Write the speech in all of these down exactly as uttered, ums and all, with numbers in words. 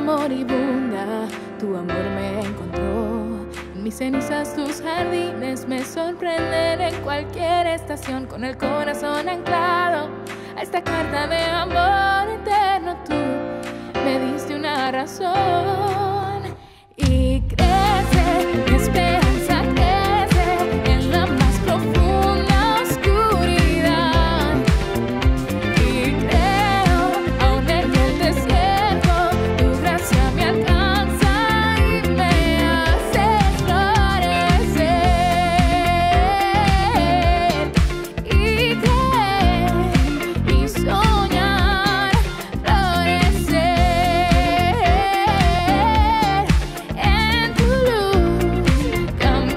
moribunda, tu amor me encontró. En mis cenizas tus jardines me sorprenden en cualquier estación, con el corazón anclado a esta carta de amor eterno. Tú me diste una razón y crece mi esperanza, crece en la más profunda oscuridad. Y creo aún en el desierto, tu gracia me alcanza y me hace florecer. Y creer y soñar, florecer en tu luz,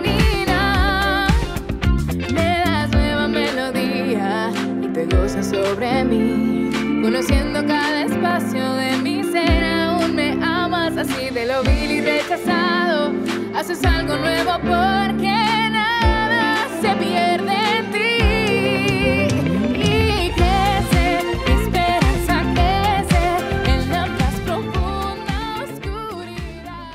caminar. Me das nueva melodía y te gozas sobre mí, conociendo cada espacio de mi ser. Aún me amas así, de lo vil y rechazado haces algo nuevo, porque nada se pierde en ti. Y crece mi esperanza, crece en la más profunda oscuridad.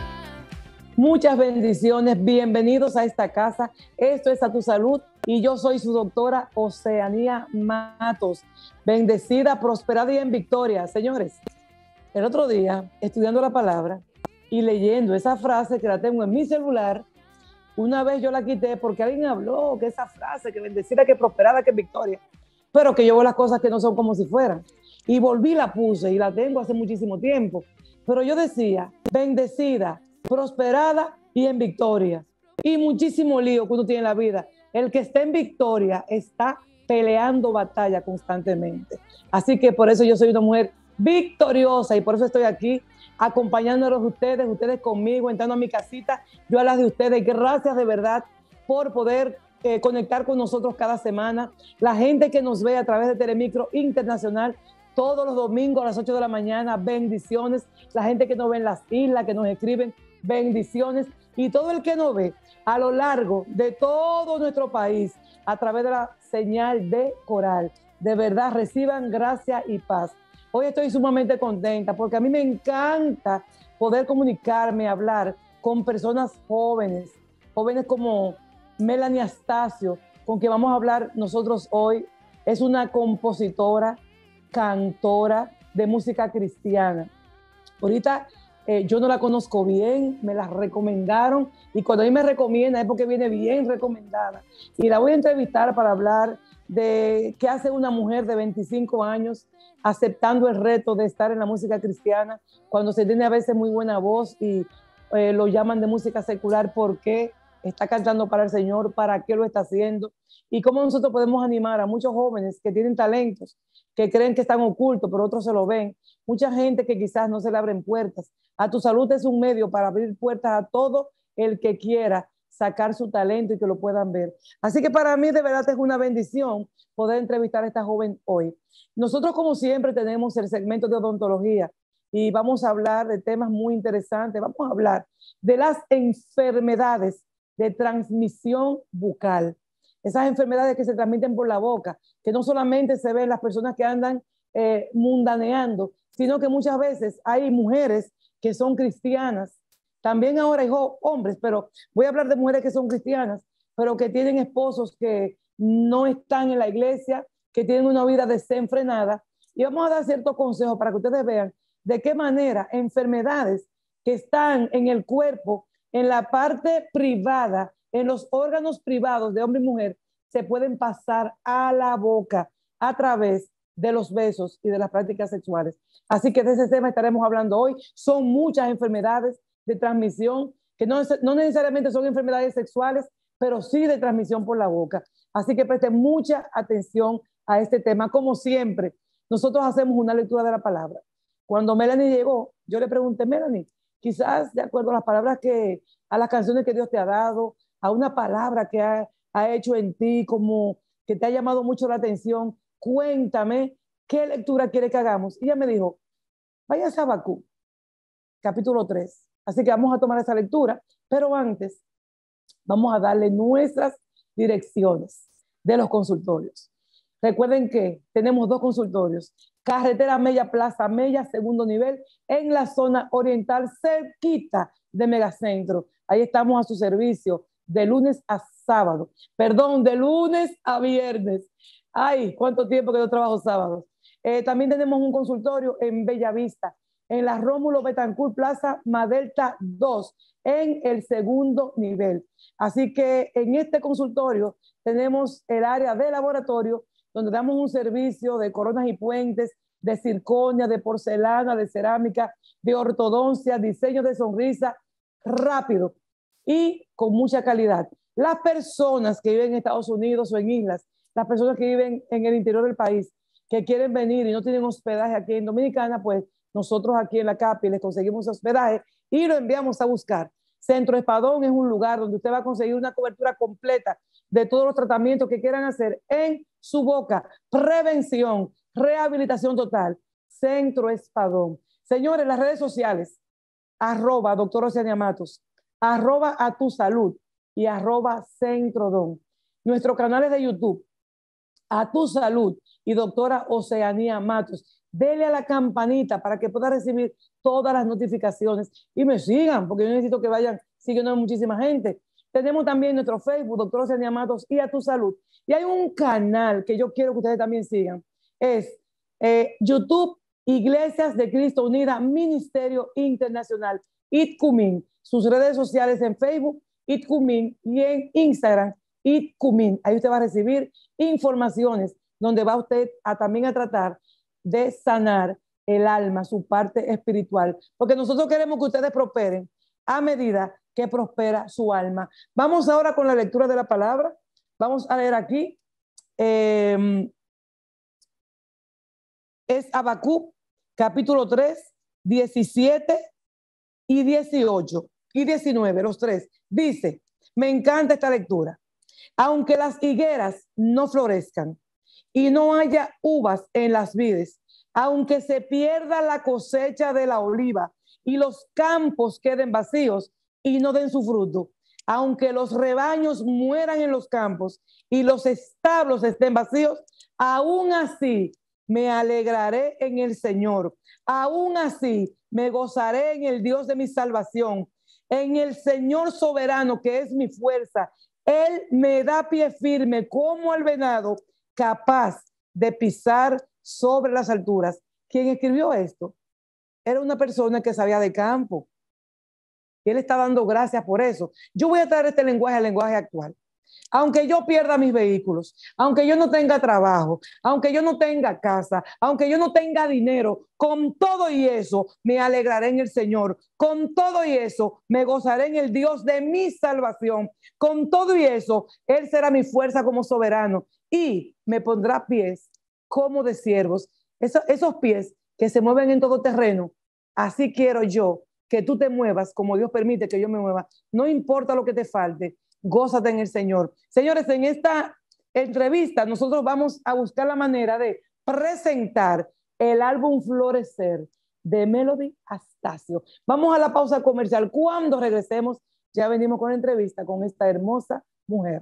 Muchas bendiciones, bienvenidos a esta casa. Esto es A Tu Salud y yo soy su doctora Oceanía Matos. Bendecida, prosperada y en victoria. Señores, el otro día, estudiando la palabra y leyendo esa frase que la tengo en mi celular, una vez yo la quité porque alguien habló que esa frase, que bendecida, que prosperada, que victoria, pero que yo veo las cosas que no son como si fueran. Y volví y la puse y la tengo hace muchísimo tiempo. Pero yo decía, bendecida, prosperada y en victoria. Y muchísimo lío que uno tiene en la vida. El que está en victoria está peleando batalla constantemente. Así que por eso yo soy una mujer victoriosa y por eso estoy aquí acompañándolos ustedes, ustedes conmigo, entrando a mi casita, yo a las de ustedes. Gracias de verdad por poder eh, conectar con nosotros cada semana. La gente que nos ve a través de Telemicro Internacional todos los domingos a las ocho de la mañana, bendiciones. La gente que nos ve en las islas, que nos escriben, bendiciones. Y todo el que nos ve a lo largo de todo nuestro país a través de la señal de Coral. De verdad, reciban gracia y paz. Hoy estoy sumamente contenta porque a mí me encanta poder comunicarme, hablar con personas jóvenes, jóvenes como Melanie Astacio, con quien vamos a hablar nosotros hoy. Es una compositora, cantora de música cristiana. Ahorita eh, yo no la conozco bien, me la recomendaron y cuando a mí me recomienda es porque viene bien recomendada. Y la voy a entrevistar para hablar de qué hace una mujer de veinticinco años aceptando el reto de estar en la música cristiana cuando se tiene a veces muy buena voz y eh, lo llaman de música secular. ¿Por qué está cantando para el Señor? ¿Para qué lo está haciendo? Y cómo nosotros podemos animar a muchos jóvenes que tienen talentos, que creen que están ocultos, pero otros se lo ven. Mucha gente que quizás no se le abren puertas. A Tu Salud es un medio para abrir puertas a todo el que quiera sacar su talento y que lo puedan ver. Así que para mí de verdad es una bendición poder entrevistar a esta joven hoy. Nosotros como siempre tenemos el segmento de odontología y vamos a hablar de temas muy interesantes. Vamos a hablar de las enfermedades de transmisión bucal. Esas enfermedades que se transmiten por la boca, que no solamente se ven en las personas que andan eh, mundaneando, sino que muchas veces hay mujeres que son cristianas. También ahora hay hombres, pero voy a hablar de mujeres que son cristianas, pero que tienen esposos que no están en la iglesia, que tienen una vida desenfrenada. Y vamos a dar ciertos consejos para que ustedes vean de qué manera enfermedades que están en el cuerpo, en la parte privada, en los órganos privados de hombre y mujer, se pueden pasar a la boca a través de los besos y de las prácticas sexuales. Así que de ese tema estaremos hablando hoy. Son muchas enfermedades de transmisión, que no, no necesariamente son enfermedades sexuales, pero sí de transmisión por la boca. Así que presten mucha atención a este tema. Como siempre, nosotros hacemos una lectura de la palabra. Cuando Melanie llegó, yo le pregunté, Melanie, quizás de acuerdo a las palabras que, a las canciones que Dios te ha dado, a una palabra que ha, ha hecho en ti, como que te ha llamado mucho la atención, cuéntame qué lectura quiere que hagamos. Y ella me dijo, vaya a Habacuc, capítulo tres. Así que vamos a tomar esa lectura, pero antes vamos a darle nuestras direcciones de los consultorios. Recuerden que tenemos dos consultorios carretera Mella, Plaza Mella, segundo nivel, en la zona oriental, cerquita de Megacentro. Ahí estamos a su servicio, de lunes a sábado. Perdón, de lunes a viernes. Ay, cuánto tiempo que yo trabajo sábados. Eh, también tenemos un consultorio en Bellavista, en la Rómulo Betancourt, Plaza Madelta dos, en el segundo nivel. Así que en este consultorio tenemos el área de laboratorio, donde damos un servicio de coronas y puentes, de circonia, de porcelana, de cerámica, de ortodoncia, diseño de sonrisa, rápido y con mucha calidad. Las personas que viven en Estados Unidos o en islas, las personas que viven en el interior del país, que quieren venir y no tienen hospedaje aquí en Dominicana, pues nosotros aquí en la CAPI les conseguimos hospedaje y lo enviamos a buscar. Centro Espadón es un lugar donde usted va a conseguir una cobertura completa de todos los tratamientos que quieran hacer en su boca. Prevención, rehabilitación total. Centro Espadón. Señores, las redes sociales, arroba doctor Oceania Matos, arroba a tu salud y arroba Centrodón. Nuestros canales de YouTube, a tu salud y doctora Oceania Matos. Dele a la campanita para que pueda recibir todas las notificaciones y me sigan, porque yo necesito que vayan siguiendo a muchísima gente. Tenemos también nuestro Facebook, doctor Oceania Matos y a tu salud. Y hay un canal que yo quiero que ustedes también sigan. Es eh, YouTube, Iglesias de Cristo Unida, Ministerio Internacional, Itcumin. Sus redes sociales en Facebook, Itcumin, y en Instagram, Itcumin. Ahí usted va a recibir informaciones donde va usted a, también a tratar de sanar el alma, su parte espiritual, porque nosotros queremos que ustedes prosperen a medida que prospera su alma. Vamos ahora con la lectura de la palabra. Vamos a leer aquí. Eh, es Habacuc, capítulo tres, diecisiete y dieciocho y diecinueve, los tres. Dice, me encanta esta lectura. Aunque las higueras no florezcan y no haya uvas en las vides, aunque se pierda la cosecha de la oliva y los campos queden vacíos y no den su fruto, aunque los rebaños mueran en los campos y los establos estén vacíos, aún así me alegraré en el Señor, aún así me gozaré en el Dios de mi salvación, en el Señor soberano que es mi fuerza. Él me da pie firme como al venado, capaz de pisar sobre las alturas. Quien escribió esto era una persona que sabía de campo. Y él está dando gracias por eso. Yo voy a traer este lenguaje al lenguaje actual. Aunque yo pierda mis vehículos, aunque yo no tenga trabajo, aunque yo no tenga casa, aunque yo no tenga dinero, con todo y eso me alegraré en el Señor. Con todo y eso me gozaré en el Dios de mi salvación. Con todo y eso, Él será mi fuerza como soberano y me pondrá pies como de siervos. Eso, esos pies que se mueven en todo terreno, así quiero yo que tú te muevas como Dios permite que yo me mueva. No importa lo que te falte, gózate en el Señor. Señores, en esta entrevista nosotros vamos a buscar la manera de presentar el álbum Florecer de Melody Astacio. Vamos a la pausa comercial. Cuando regresemos, ya venimos con la entrevista con esta hermosa mujer.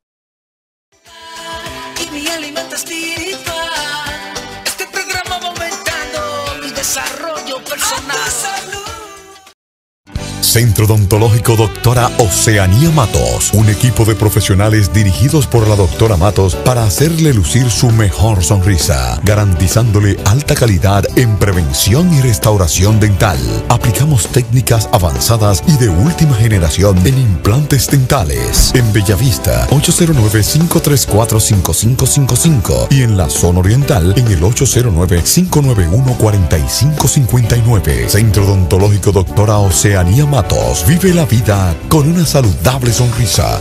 Y mi alimento espiritual. Este programa va aumentando mi desarrollo personal. Centro Odontológico Doctora Oceania Matos, un equipo de profesionales dirigidos por la doctora Matos para hacerle lucir su mejor sonrisa, garantizándole alta calidad en prevención y restauración dental. Aplicamos técnicas avanzadas y de última generación en implantes dentales. En Bellavista, ocho cero nueve, cinco tres cuatro, cinco cinco cinco cinco y en la zona oriental en el ocho cero nueve, cinco nueve uno, cuatro cinco cinco nueve. Centro Odontológico Doctora Oceania Matos. Vive la vida con una saludable sonrisa.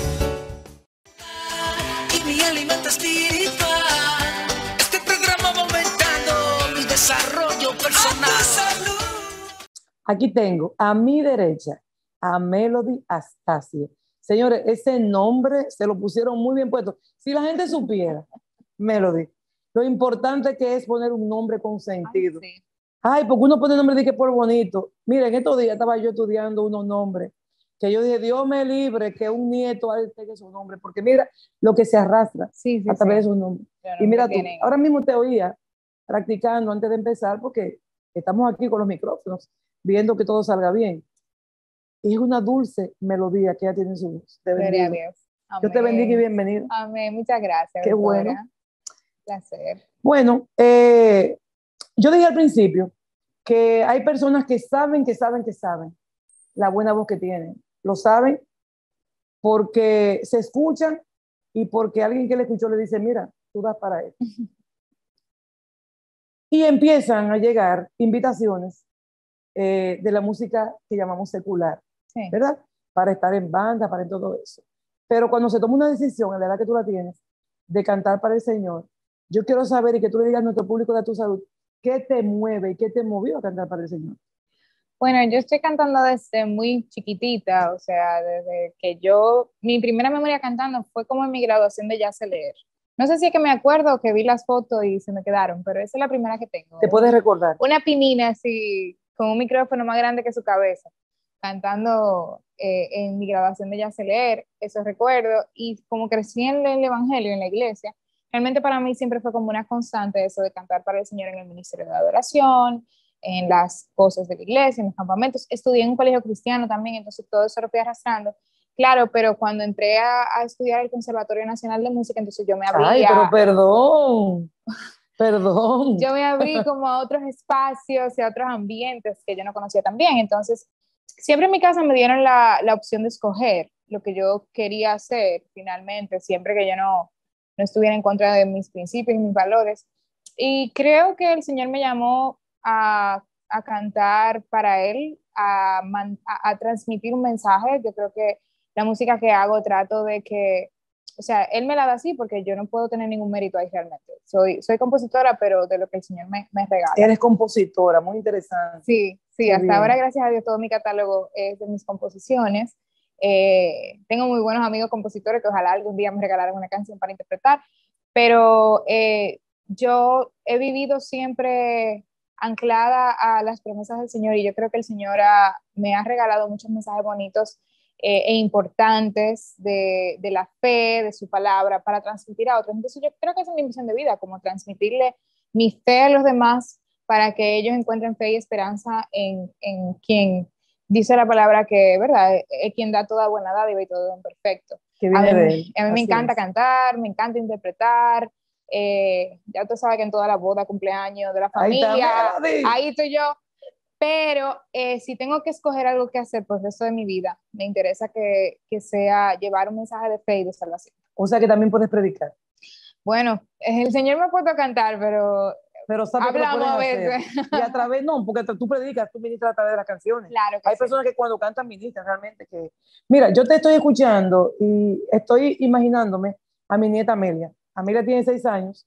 Y mi alimento espiritual. Este programa va aumentando mi desarrollo personal. Aquí tengo a mi derecha a Melody Astacio. Señores, ese nombre se lo pusieron muy bien puesto. Si la gente supiera, Melody, lo importante que es poner un nombre con sentido. Ay, sí. Ay, porque uno pone nombre de que por bonito. Miren, estos días estaba yo estudiando unos nombres que yo dije, Dios me libre que un nieto tenga su nombre, porque mira lo que se arrastra sí, sí, a través sí. de su nombre. Y mira tú, ahora mismo te oía practicando antes de empezar porque estamos aquí con los micrófonos, viendo que todo salga bien. Y es una dulce melodía que ella tiene en su voz. Te Gloria a bendigo. Dios. Amén. Dios te bendiga y bienvenido. Amén. Muchas gracias. Qué doctora. bueno. Placer. Bueno, eh, yo dije al principio que hay personas que saben, que saben, que saben la buena voz que tienen. Lo saben porque se escuchan y porque alguien que le escuchó le dice, mira, tú das para él. Y empiezan a llegar invitaciones eh, de la música que llamamos secular, Sí. ¿verdad? Para estar en banda, para en todo eso. Pero cuando se toma una decisión, en la edad que tú la tienes, de cantar para el Señor, yo quiero saber y que tú le digas a nuestro público de Tu Salud, ¿qué te mueve y qué te movió a cantar para el Señor? Bueno, yo estoy cantando desde muy chiquitita, o sea, desde que yo, mi primera memoria cantando fue como en mi graduación de Ya sé leer. No sé si es que me acuerdo o que vi las fotos y se me quedaron, pero esa es la primera que tengo. ¿Te puedes recordar? Una pinina así, con un micrófono más grande que su cabeza, cantando eh, en mi graduación de Ya sé leer, eso recuerdo, y como crecí en el evangelio, en la iglesia, realmente para mí siempre fue como una constante eso de cantar para el Señor en el ministerio de adoración, en las cosas de la iglesia, en los campamentos. Estudié en un colegio cristiano también, entonces todo eso lo fui arrastrando. Claro, pero cuando entré a, a estudiar el Conservatorio Nacional de Música, entonces yo me abría... Ay, pero perdón, perdón. Yo me abrí como a otros espacios y a otros ambientes que yo no conocía tan bien. Entonces, siempre en mi casa me dieron la, la opción de escoger lo que yo quería hacer finalmente, siempre que yo no, no estuviera en contra de mis principios y mis valores. Y creo que el Señor me llamó a, a cantar para Él, a, man, a, a transmitir un mensaje. Yo creo que la música que hago trato de que, o sea, Él me la da así porque yo no puedo tener ningún mérito ahí realmente. Soy, soy compositora, pero de lo que el Señor me, me regala. Eres compositora, muy interesante. Sí, sí, Qué hasta bien. ahora, gracias a Dios, todo mi catálogo es de mis composiciones. Eh, tengo muy buenos amigos compositores que ojalá algún día me regalaran una canción para interpretar, pero eh, yo he vivido siempre anclada a las promesas del Señor y yo creo que el Señor ha, me ha regalado muchos mensajes bonitos eh, e importantes de, de la fe, de su palabra, para transmitir a otros. Entonces yo creo que esa es mi misión de vida, como transmitirle mi fe a los demás para que ellos encuentren fe y esperanza en, en quien dice la palabra que, ¿verdad?, es quien da toda buena dádiva y todo don perfecto. Qué A viene mí, de él. a mí me Así encanta es. cantar, me encanta interpretar. Eh, ya tú sabes que en toda la boda, cumpleaños de la Ahí está, familia, Melody. ahí estoy yo. Pero eh, si tengo que escoger algo que hacer por el resto de mi vida, me interesa que, que sea llevar un mensaje de fe y de salvación. O sea que también puedes predicar. Bueno, el Señor me ha puesto a cantar, pero Pero sabes que lo hablamos puedes a hacer. veces. Y a través, no, porque tú predicas, tú ministras a través de las canciones. Claro que Hay sí. personas que cuando cantan ministran realmente. Que... Mira, yo te estoy escuchando y estoy imaginándome a mi nieta Amelia. Amelia tiene seis años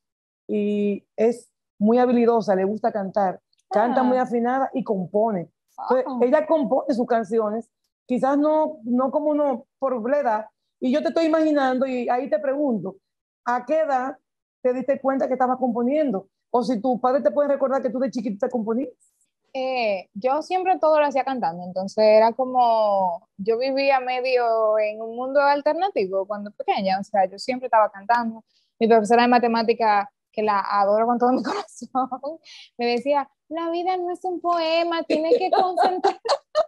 y es muy habilidosa, le gusta cantar, canta Ah. muy afinada y compone. Entonces, Oh. ella compone sus canciones, quizás no, no como uno por la edad. Y yo te estoy imaginando y ahí te pregunto, ¿a qué edad te diste cuenta que estabas componiendo? O si tu padre te puede recordar que tú de chiquito te componías. Eh, yo siempre todo lo hacía cantando, entonces era como, yo vivía medio en un mundo alternativo cuando pequeña, o sea, yo siempre estaba cantando. Mi profesora de matemática, que la adoro con todo mi corazón, me decía, la vida no es un poema, tienes que concentrarte.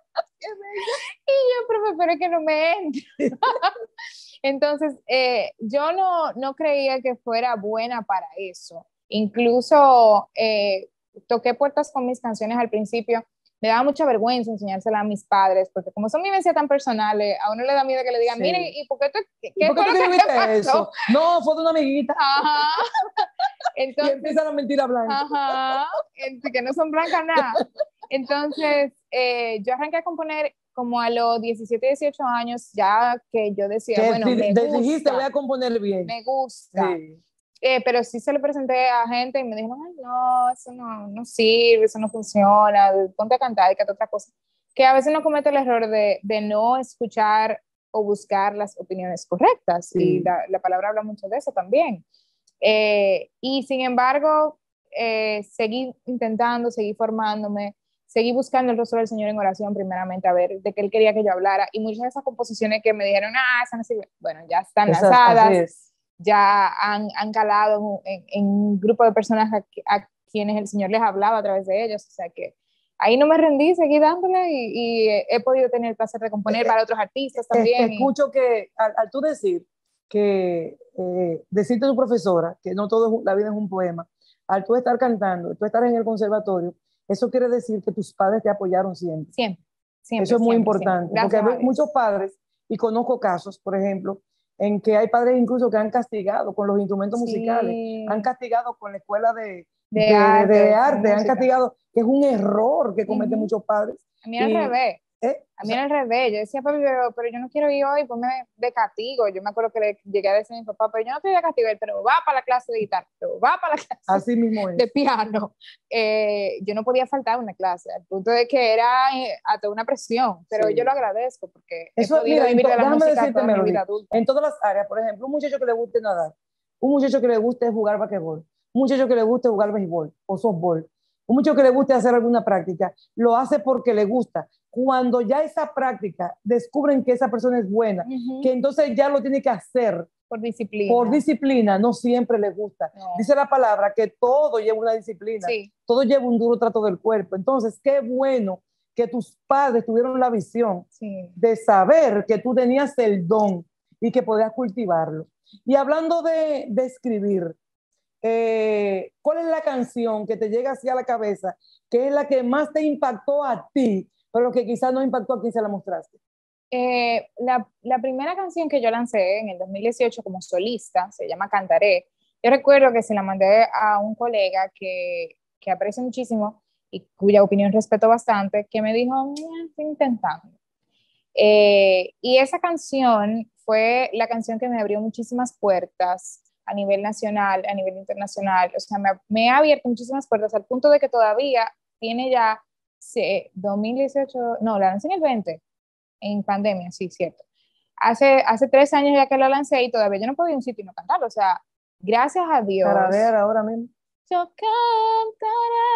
Y yo, profe, pero es que no me entra. Entonces, eh, yo no, no creía que fuera buena para eso. Incluso eh, toqué puertas con mis canciones al principio. Me daba mucha vergüenza enseñárselas a mis padres, porque como son vivencias tan personales, a uno le da miedo que le digan, Sí. mire, ¿y por qué, tú, qué, ¿Y por qué fue tú lo que escribiste te pasó? eso? No, fue de una amiguita. Ajá. Y Entonces, empieza la mentira blanca. ajá, que no son blancas nada. Entonces, eh, yo arranqué a componer como a los diecisiete, dieciocho años, ya que yo decía, Que bueno, di- me de- dijiste, voy gusta, a componer bien. me gusta. Sí. Eh, pero sí se lo presenté a gente y me dijeron, ay, no, eso no, no sirve, eso no funciona, ponte a cantar y canta otra cosa. Que a veces uno comete el error de, de no escuchar o buscar las opiniones correctas. Sí. Y la, la palabra habla mucho de eso también. Eh, y sin embargo, eh, seguí intentando, seguí formándome, seguí buscando el rostro del Señor en oración primeramente, a ver de qué Él quería que yo hablara. Y muchas de esas composiciones que me dijeron, ah, esa no sirve, bueno, ya están Esas- lanzadas. así es. Ya han, han calado en, en un grupo de personas a, a quienes el Señor les hablaba a través de ellos, o sea que ahí no me rendí, seguí dándole y, y he podido tener el placer de componer eh, para otros artistas también. Eh, escucho y... que al, al tú decir que, eh, decirte a tu profesora, que no todo es, la vida es un poema, al tú estar cantando, tú estar en el conservatorio, eso quiere decir que tus padres te apoyaron siempre. Siempre, siempre. Eso es muy siempre, importante, siempre. porque hay muchos padres, y conozco casos, por ejemplo, en que hay padres incluso que han castigado con los instrumentos sí. musicales, han castigado con la escuela de, de, de arte, de arte han castigado, que es un error que cometen uh-huh. muchos padres. A mí al y, revés. ¿Eh? A mí o sea, al revés. Yo decía, papi, pero, pero yo no quiero ir hoy, ponme de castigo. Yo me acuerdo que le llegué a decir a mi papá, pero yo no estoy de castigo, pero va para la clase de guitarra, pero va para la clase Así mismo es. de piano. Eh, yo no podía faltar una clase, al punto de que era eh, hasta una presión, pero sí. yo lo agradezco porque eso, he podido mira, vivir de la música decirte, toda Melody, mi vida adulta. En todas las áreas, por ejemplo, un muchacho que le guste nadar, un muchacho que le guste jugar basquetbol, un muchacho que le guste jugar béisbol o softball, un muchacho que le guste hacer alguna práctica, lo hace porque le gusta. Cuando ya esa práctica descubren que esa persona es buena, uh-huh. que entonces ya lo tiene que hacer por disciplina. Por disciplina, no siempre le gusta. No. Dice la palabra que todo lleva una disciplina, sí. todo lleva un duro trato del cuerpo. Entonces, qué bueno que tus padres tuvieron la visión sí. de saber que tú tenías el don y que podías cultivarlo. Y hablando de, de escribir, eh, ¿cuál es la canción que te llega así a la cabeza, que es la que más te impactó a ti, pero que quizás no impactó a quien se la mostraste? Eh, la, la primera canción que yo lancé en el dos mil dieciocho como solista se llama Cantaré. Yo recuerdo que se la mandé a un colega que, que aprecio muchísimo y cuya opinión respeto bastante, que me dijo, estoy intentando. Eh, y esa canción fue la canción que me abrió muchísimas puertas a nivel nacional, a nivel internacional. O sea, me, me ha abierto muchísimas puertas al punto de que todavía tiene ya sí, dos mil dieciocho, no, la lancé en el veinte. En pandemia, sí, cierto. Hace, hace tres años ya que la lancé y todavía yo no podía ir a un sitio y no cantarlo. O sea, gracias a Dios. Para ver ahora mismo. Yo cantaré,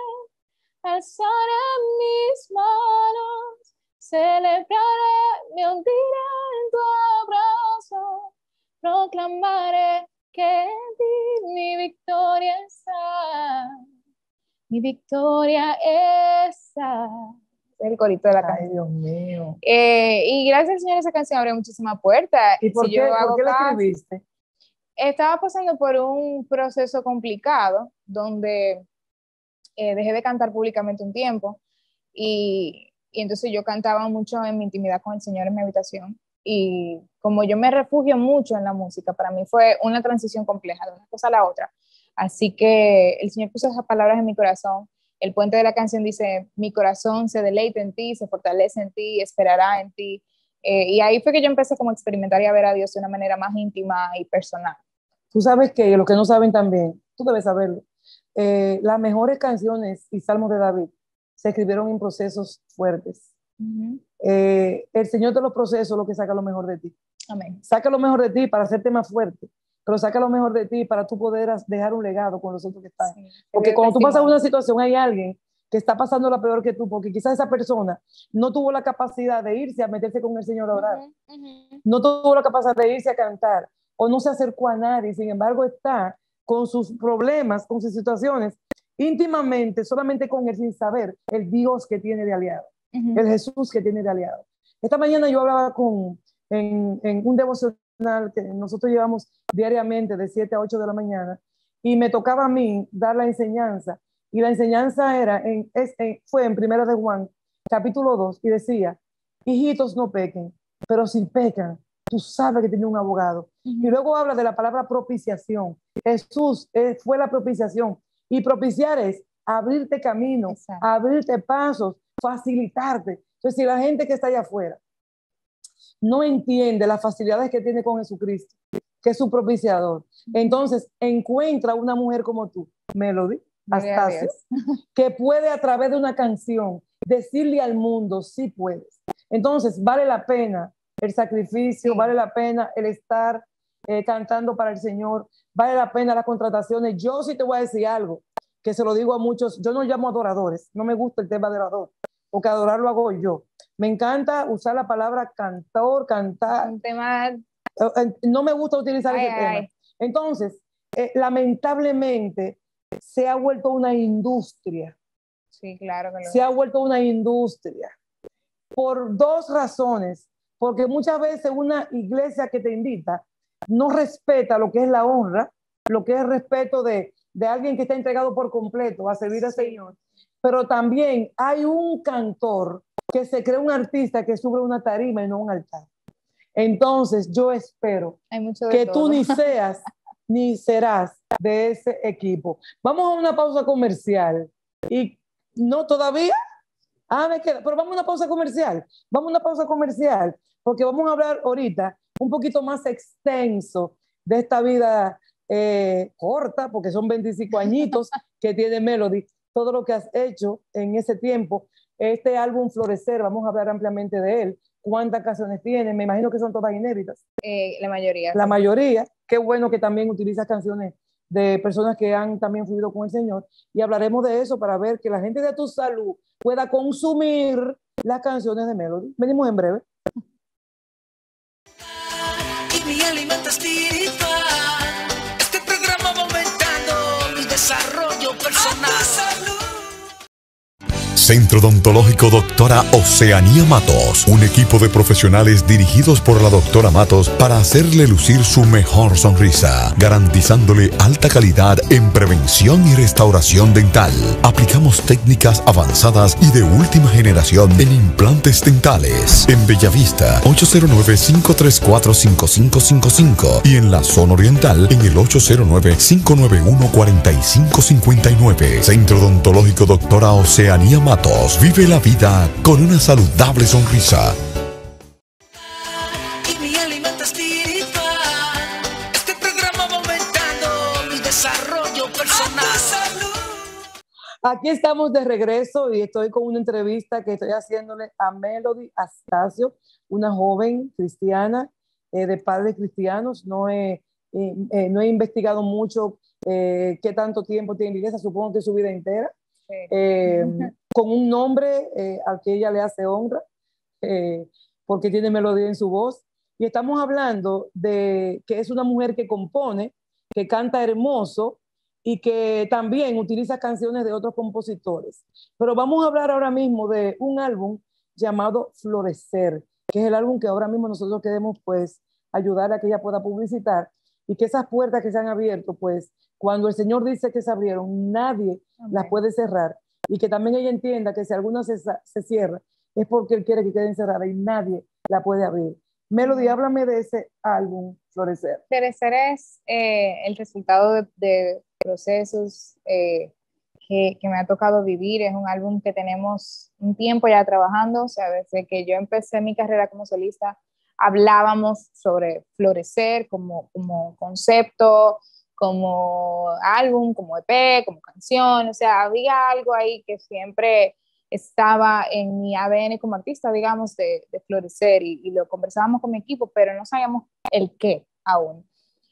alzaré mis manos, celebraré, me hundiré en tu abrazo, proclamaré que en ti mi victoria está, mi victoria está. El corito de la canción. Ay, Dios mío. Eh, y gracias al Señor esa canción abrió muchísimas puertas. ¿Y por si qué, yo ¿por qué la escribiste? Estaba pasando por un proceso complicado donde eh, dejé de cantar públicamente un tiempo y, y entonces yo cantaba mucho en mi intimidad con el Señor en mi habitación y como yo me refugio mucho en la música, para mí fue una transición compleja de una cosa a la otra. Así que el Señor puso esas palabras en mi corazón. El puente de la canción dice, mi corazón se deleita en ti, se fortalece en ti, esperará en ti. Eh, y ahí fue que yo empecé como a experimentar y a ver a Dios de una manera más íntima y personal. Tú sabes que, los que no saben también, tú debes saberlo, eh, las mejores canciones y salmos de David se escribieron en procesos fuertes. Uh-huh. Eh, el Señor de los procesos lo que saca lo mejor de ti. Amén. Saca lo mejor de ti para hacerte más fuerte, pero saca lo mejor de ti para tú poder dejar un legado con los otros que están. Sí, porque cuando tú pasas una situación hay alguien que está pasando la peor que tú, porque quizás esa persona no tuvo la capacidad de irse a meterse con el Señor a orar, uh-huh, uh-huh. no tuvo la capacidad de irse a cantar, o no se acercó a nadie, sin embargo está con sus problemas, con sus situaciones, íntimamente, solamente con él, sin saber el Dios que tiene de aliado, uh-huh. el Jesús que tiene de aliado. Esta mañana yo hablaba con, en, en un devocional que nosotros llevamos diariamente de siete a ocho de la mañana, y me tocaba a mí dar la enseñanza, y la enseñanza era en, es, en, fue en Primera de Juan, capítulo dos, y decía, hijitos no pequen, pero si pecan, tú sabes que tiene un abogado. Uh-huh. Y luego habla de la palabra propiciación. Jesús eh, fue la propiciación. Y propiciar es abrirte camino, exacto. Abrirte pasos, facilitarte. Entonces, si la gente que está allá afuera no entiende las facilidades que tiene con Jesucristo, que es su propiciador, uh-huh. entonces encuentra una mujer como tú, Melody, Astacio, que puede a través de una canción decirle al mundo, sí puedes. Entonces, vale la pena el sacrificio, sí. Vale la pena el estar eh, cantando para el Señor, vale la pena las contrataciones. Yo sí te voy a decir algo, que se lo digo a muchos, yo no llamo adoradores, no me gusta el tema de adorador, porque adorar lo hago yo. Me encanta usar la palabra cantor, cantar. Un tema... No me gusta utilizar ay, ese ay. tema. Entonces, eh, lamentablemente, se ha vuelto una industria. Sí, claro que lo Se ha vuelto una industria. Por dos razones. Porque muchas veces una iglesia que te invita no respeta lo que es la honra, lo que es el respeto de, de alguien que está entregado por completo a servir al Sí. Señor. Pero también hay un cantor que se cree un artista que sube una tarima y no un altar. Entonces yo espero Hay mucho de que todo. tú ni seas ni serás de ese equipo. Vamos a una pausa comercial. Y no todavía, ah, me queda, pero vamos a una pausa comercial. Vamos a una pausa comercial, porque vamos a hablar ahorita un poquito más extenso de esta vida eh, corta, porque son veinticinco añitos que tiene Melody, todo lo que has hecho en ese tiempo. Este álbum Florecer, vamos a hablar ampliamente de él. ¿Cuántas canciones tiene? Me imagino que son todas inéditas. Eh, la mayoría. La sí. mayoría. Qué bueno que también utilizas canciones de personas que han también fluido con el Señor. Y hablaremos de eso para ver que la gente de Tu Salud pueda consumir las canciones de Melody. Venimos en breve. Y mi alimento espiritual. Este programa va aumentando mi desarrollo personal. Centro Odontológico Doctora Oceanía Matos, un equipo de profesionales dirigidos por la doctora Matos para hacerle lucir su mejor sonrisa, garantizándole alta calidad en prevención y restauración dental. Aplicamos técnicas avanzadas y de última generación en implantes dentales. En Bellavista, ocho cero nueve, cinco tres cuatro, cinco cinco cinco cinco y en la zona oriental en el ocho cero nueve, cinco nueve uno, cuatro cinco cinco nueve. Centro Odontológico Doctora Oceanía Matos. Vive la vida con una saludable sonrisa. Y mi alimento espiritual. Este programa va aumentando mi desarrollo personal. Aquí estamos de regreso y estoy con una entrevista que estoy haciéndole a Melody Astacio, una joven cristiana eh, de padres cristianos. No he, eh, eh, no he investigado mucho eh, qué tanto tiempo tiene en la iglesia, supongo que su vida entera. Sí. Eh, con un nombre eh, al que ella le hace honra, eh, porque tiene melodía en su voz. Y estamos hablando de que es una mujer que compone, que canta hermoso y que también utiliza canciones de otros compositores. Pero vamos a hablar ahora mismo de un álbum llamado Florecer, que es el álbum que ahora mismo nosotros queremos pues ayudar a que ella pueda publicitar y que esas puertas que se han abierto, pues cuando el Señor dice que se abrieron, nadie Amén. las puede cerrar, y que también ella entienda que si alguna se, se cierra es porque Él quiere que quede encerrada y nadie la puede abrir. Melody, háblame de ese álbum Florecer. Florecer es eh, el resultado de, de procesos eh, que, que me ha tocado vivir. Es un álbum que tenemos un tiempo ya trabajando, o sea, desde que yo empecé mi carrera como solista, hablábamos sobre florecer como, como concepto, como álbum, como E P, como canción. O sea, había algo ahí que siempre estaba en mi A D N como artista, digamos, de, de florecer, y, y lo conversábamos con mi equipo, pero no sabíamos el qué aún.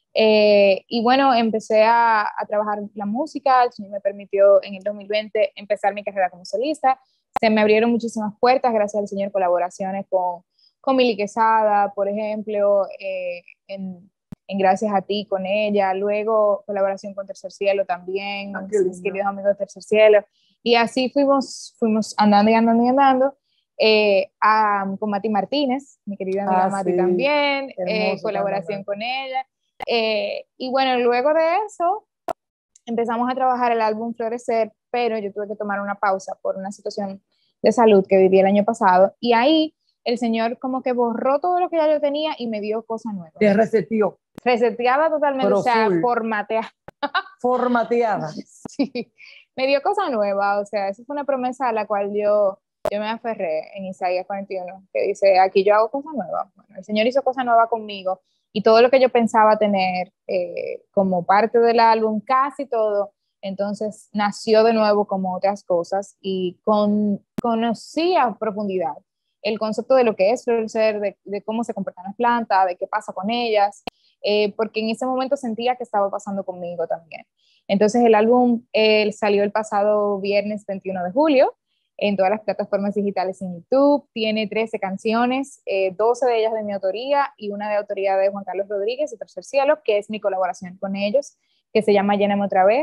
Eh, y bueno, empecé a, a trabajar la música. El Señor me permitió en el dos mil veinte empezar mi carrera como solista. Se me abrieron muchísimas puertas, gracias al Señor, colaboraciones con, con Mili Quesada, por ejemplo, eh, en, en Gracias a Ti con ella, luego colaboración con Tercer Cielo también, Ah, mis queridos amigos de Tercer Cielo, y así fuimos, fuimos andando y andando y andando, eh, a, con Mati Martínez, mi querida amiga Ah, Mati sí. también, eh, Hermoso, colaboración también. con ella, eh, y bueno, luego de eso empezamos a trabajar el álbum Florecer, pero yo tuve que tomar una pausa por una situación de salud que viví el año pasado, y ahí el Señor como que borró todo lo que ya yo tenía y me dio cosas nuevas. Te reseteó, Reseteaba totalmente, pero o sea, full. formateaba. Formateada. Sí, me dio cosas nuevas, o sea, esa fue una promesa a la cual yo, yo me aferré en Isaías cuarenta y uno, que dice, aquí yo hago cosas nuevas. Bueno, el Señor hizo cosas nuevas conmigo, y todo lo que yo pensaba tener eh, como parte del álbum, casi todo, entonces nació de nuevo como otras cosas, y con, conocí a profundidad el concepto de lo que es florecer, de, de cómo se comportan las plantas, de qué pasa con ellas, eh, porque en ese momento sentía que estaba pasando conmigo también. Entonces el álbum eh, salió el pasado viernes veintiuno de julio en todas las plataformas digitales en YouTube. Tiene trece canciones, eh, doce de ellas de mi autoría y una de autoría de Juan Carlos Rodríguez y Tercer Cielo, que es mi colaboración con ellos, que se llama Lléname Otra Vez.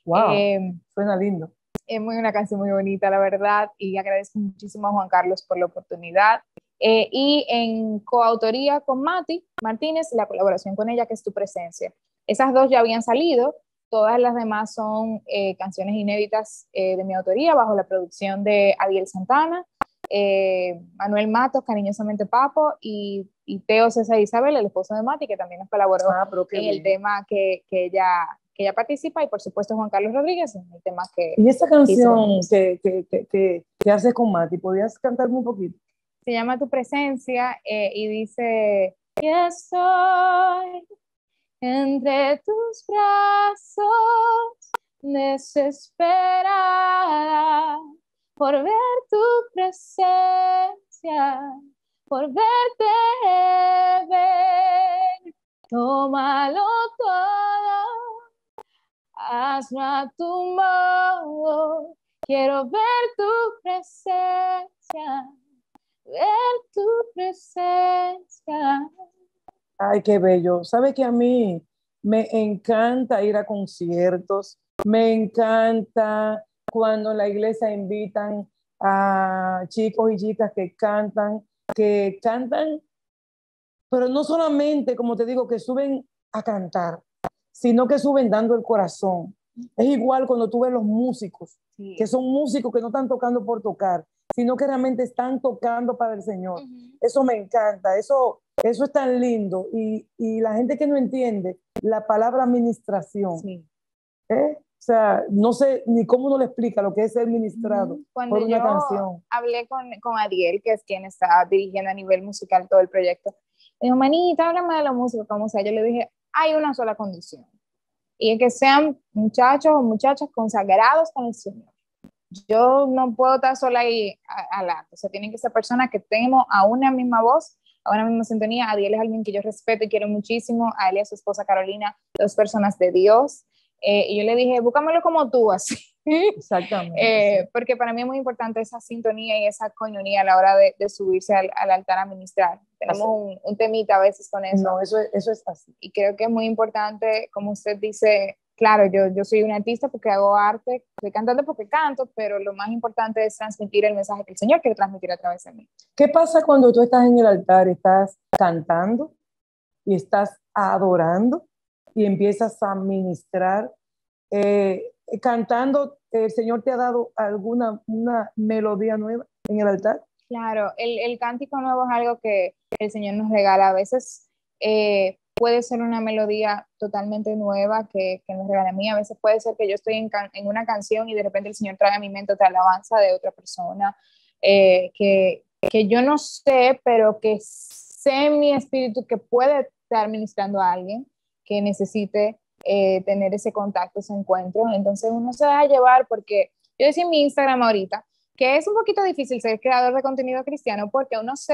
Wow, Eh, suena lindo. es muy una canción muy bonita, la verdad, y agradezco muchísimo a Juan Carlos por la oportunidad. Eh, y en coautoría con Mati Martínez, la colaboración con ella, que es Tu Presencia. Esas dos ya habían salido, todas las demás son eh, canciones inéditas eh, de mi autoría, bajo la producción de Adiel Santana, eh, Manuel Matos, cariñosamente Papo, y, y Teo César Isabel, el esposo de Mati, que también nos colaboró Ah, pero qué en bien. el tema que, que, ella, que ella participa, y por supuesto Juan Carlos Rodríguez en el tema que... Y esa que hizo con canción ellos. que, que, que, que, que haces con Mati, ¿podrías cantarme un poquito? Se llama Tu Presencia eh, y dice: y estoy entre tus brazos, desesperada por ver tu presencia, por verte ver. Tómalo todo, hazlo a tu modo. Quiero ver tu presencia, ver tu presencia. Ay, qué bello. ¿Sabe que a mí me encanta ir a conciertos? Me encanta cuando en la iglesia invitan a chicos y chicas que cantan, que cantan, pero no solamente, como te digo, que suben a cantar, sino que suben dando el corazón. Es igual cuando tú ves los músicos, Sí. que son músicos que no están tocando por tocar, sino que realmente están tocando para el Señor. Uh-huh. Eso me encanta, eso, eso es tan lindo. Y, y la gente que no entiende la palabra administración, Sí. ¿eh? O sea, no sé ni cómo uno le explica lo que es ser ministrado Uh-huh. Cuando por una yo canción. hablé con, con Adiel, que es quien está dirigiendo a nivel musical todo el proyecto, me dijo: manita, háblame de la música, como sea. Yo le dije: hay una sola condición, y es que sean muchachos o muchachas consagrados con el Señor. Yo no puedo estar sola ahí al lado. O sea, tienen que ser personas que tenemos a una misma voz, a una misma sintonía. Adiel es alguien que yo respeto y quiero muchísimo. A él y a su esposa Carolina, dos personas de Dios. Eh, y yo le dije: búscamelo como tú, así. Exactamente. Eh, sí. Porque para mí es muy importante esa sintonía y esa coinonía a la hora de, de subirse al, al altar a ministrar. Tenemos un, un temita a veces con eso. No, eso, eso es así. Y creo que es muy importante, como usted dice, claro, yo, yo soy una artista porque hago arte, soy cantante porque canto, pero lo más importante es transmitir el mensaje que el Señor quiere transmitir a través de mí. ¿Qué pasa cuando tú estás en el altar, estás cantando y estás adorando y empiezas a ministrar? Eh, cantando, ¿el Señor te ha dado alguna una melodía nueva en el altar? Claro, el, el cántico nuevo es algo que el Señor nos regala. A veces eh, puede ser una melodía totalmente nueva que, que nos regala a mí. A veces puede ser que yo estoy en, can, en una canción y de repente el Señor trae a mi mente otra alabanza de otra persona eh, que, que yo no sé, pero que sé en mi espíritu que puede estar ministrando a alguien que necesite eh, tener ese contacto, ese encuentro. Entonces uno se deja llevar, porque yo decía en mi Instagram ahorita que es un poquito difícil ser creador de contenido cristiano porque uno se,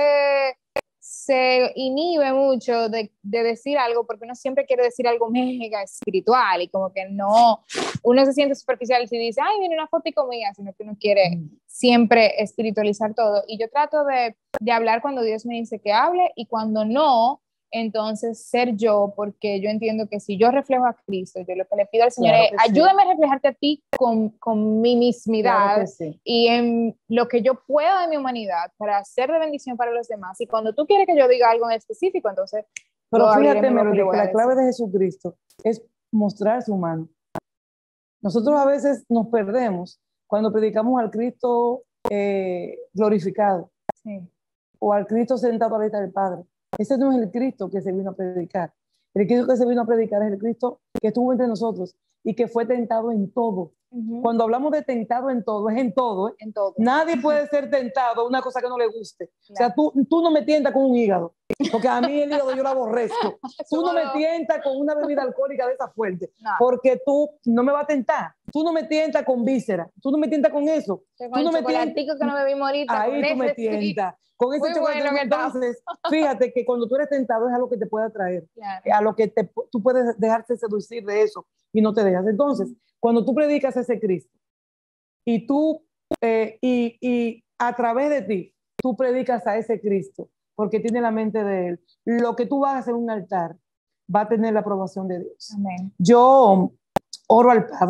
se inhibe mucho de, de decir algo, porque uno siempre quiere decir algo mega espiritual y como que no, uno se siente superficial si dice: ay, viene una fotico mía, sino que uno quiere mm. siempre espiritualizar todo. Y yo trato de, de hablar cuando Dios me dice que hable, y cuando no, entonces ser yo, porque yo entiendo que si yo reflejo a Cristo, yo lo que le pido al Señor Claro es: sí. ayúdame a reflejarte a ti con, con mi mismidad, claro sí. y en lo que yo pueda de mi humanidad para ser de bendición para los demás. Y cuando tú quieres que yo diga algo en específico, entonces pero fíjate, Melody, que la clave de Jesucristo es mostrar su mano. Nosotros a veces nos perdemos cuando predicamos al Cristo eh, glorificado, sí. o al Cristo sentado a la derecha del Padre. Ese no es el Cristo que se vino a predicar. El Cristo que se vino a predicar es el Cristo que estuvo entre nosotros y que fue tentado en todo. Uh-huh. Cuando hablamos de tentado en todo, es en todo, ¿eh? En todo. Nadie puede ser tentado a una cosa que no le guste. Claro. O sea, tú, tú no me tientas con un hígado, porque a mí el hígado yo lo aborrezco. Tú no me tientas con una bebida alcohólica de esa fuerte, no. porque tú no me vas a tentar. Tú no me tientas con vísceras, tú no me tientas con eso. Con tú el no me tientas que no bebimos ahorita. Ahí tú me tientas. Con ese chocolate. Bueno entonces, fíjate que cuando tú eres tentado es algo que te puede atraer, claro. a lo que te, tú puedes dejarte seducir de eso y no te dejas. Entonces, cuando tú predicas ese Cristo y tú, eh, y, y a través de ti, tú predicas a ese Cristo, porque tiene la mente de Él, lo que tú vas a hacer en un altar va a tener la aprobación de Dios. Amén. Yo oro al Padre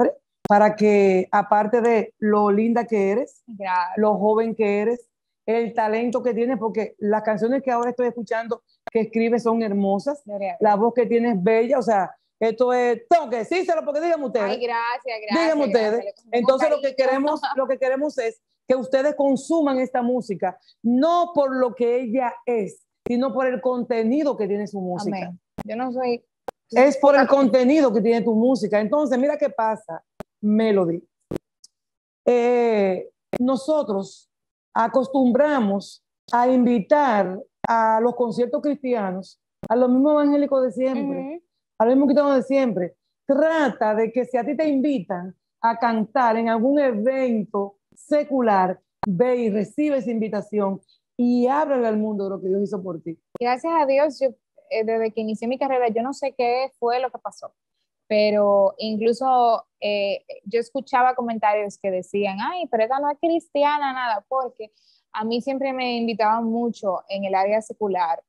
para que, aparte de lo linda que eres, Gracias. lo joven que eres, el talento que tienes, porque las canciones que ahora estoy escuchando que escribes son hermosas, Gracias. la voz que tienes es bella, o sea, esto es, tengo que decírselo porque díganme ustedes. Ay, gracias, gracias. Díganme ustedes. Gracias, Entonces lo que cariño. queremos, lo que queremos es que ustedes consuman esta música, no por lo que ella es, sino por el contenido que tiene su música. Amén. Yo no soy... Es por el contenido que tiene tu música. Entonces, mira qué pasa, Melody. Eh, nosotros acostumbramos a invitar a los conciertos cristianos a los mismos evangélicos de siempre, Uh-huh. a los mismos cristianos de siempre. Trata de que si a ti te invitan a cantar en algún evento secular, ve y recibe esa invitación y háblale al mundo de lo que Dios hizo por ti. Gracias a Dios, yo, eh, desde que inicié mi carrera, yo no sé qué fue lo que pasó, pero incluso eh, yo escuchaba comentarios que decían, ay, pero esta no es cristiana, nada, porque a mí siempre me invitaban mucho en el área secular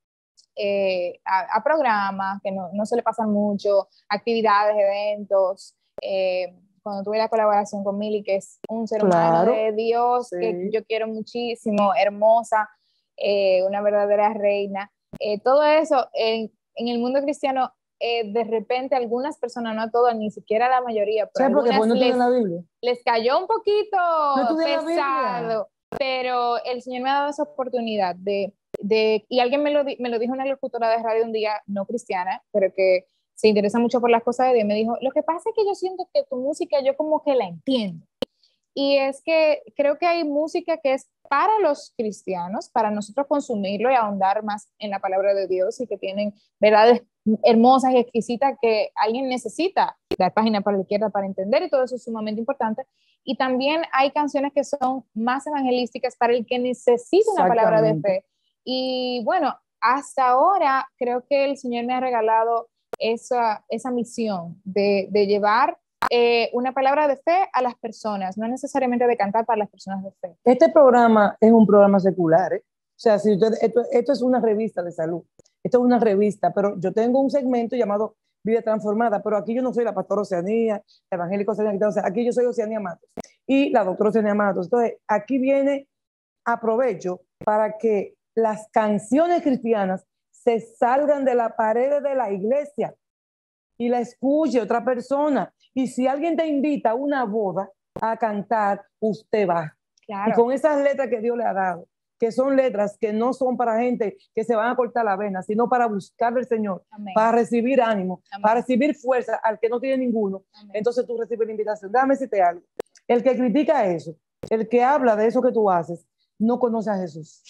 eh, a, a programas que no, no se le pasan mucho, actividades, eventos. Eh, cuando tuve la colaboración con Mili, que es un ser humano Claro. de Dios, Sí. que yo quiero muchísimo, hermosa, eh, una verdadera reina. Eh, todo eso en, en el mundo cristiano, eh, de repente algunas personas, no todas, ni siquiera la mayoría, pero ¿Sabes por qué? algunas Porque no les, estudian la Biblia. les cayó un poquito No estudian la Biblia. pesado, pero el Señor me ha dado esa oportunidad de, de y alguien me lo, di, me lo dijo una locutora de radio un día, no cristiana, pero que se interesa mucho por las cosas de Dios, me dijo, lo que pasa es que yo siento que tu música yo como que la entiendo. Y es que creo que hay música que es para los cristianos, para nosotros consumirlo y ahondar más en la palabra de Dios y que tienen verdades hermosas y exquisitas que alguien necesita dar página para la izquierda para entender, y todo eso es sumamente importante. Y también hay canciones que son más evangelísticas para el que necesita una palabra de fe. Y bueno, hasta ahora creo que el Señor me ha regalado esa, esa misión de, de llevar Eh, una palabra de fe a las personas, no necesariamente de cantar para las personas de fe. Este programa es un programa secular, ¿eh? O sea, si usted, esto, esto es una revista de salud, esto es una revista, pero yo tengo un segmento llamado Vida Transformada, pero aquí yo no soy la pastora Oceanía, la evangélica Oceanía, o sea, aquí yo soy Oceanía Matos y la doctora Oceanía Matos. Entonces, aquí viene, aprovecho para que las canciones cristianas se salgan de la pared de la iglesia y la escuche otra persona. Y si alguien te invita a una boda a cantar, usted va. Claro. Y con esas letras que Dios le ha dado, que son letras que no son para gente que se van a cortar la vena, sino para buscar del Señor, Amén. para recibir ánimo, Amén. para recibir fuerza al que no tiene ninguno. Amén. Entonces tú recibes la invitación. Déjame decirte algo. El que critica eso, el que habla de eso que tú haces, no conoce a Jesús.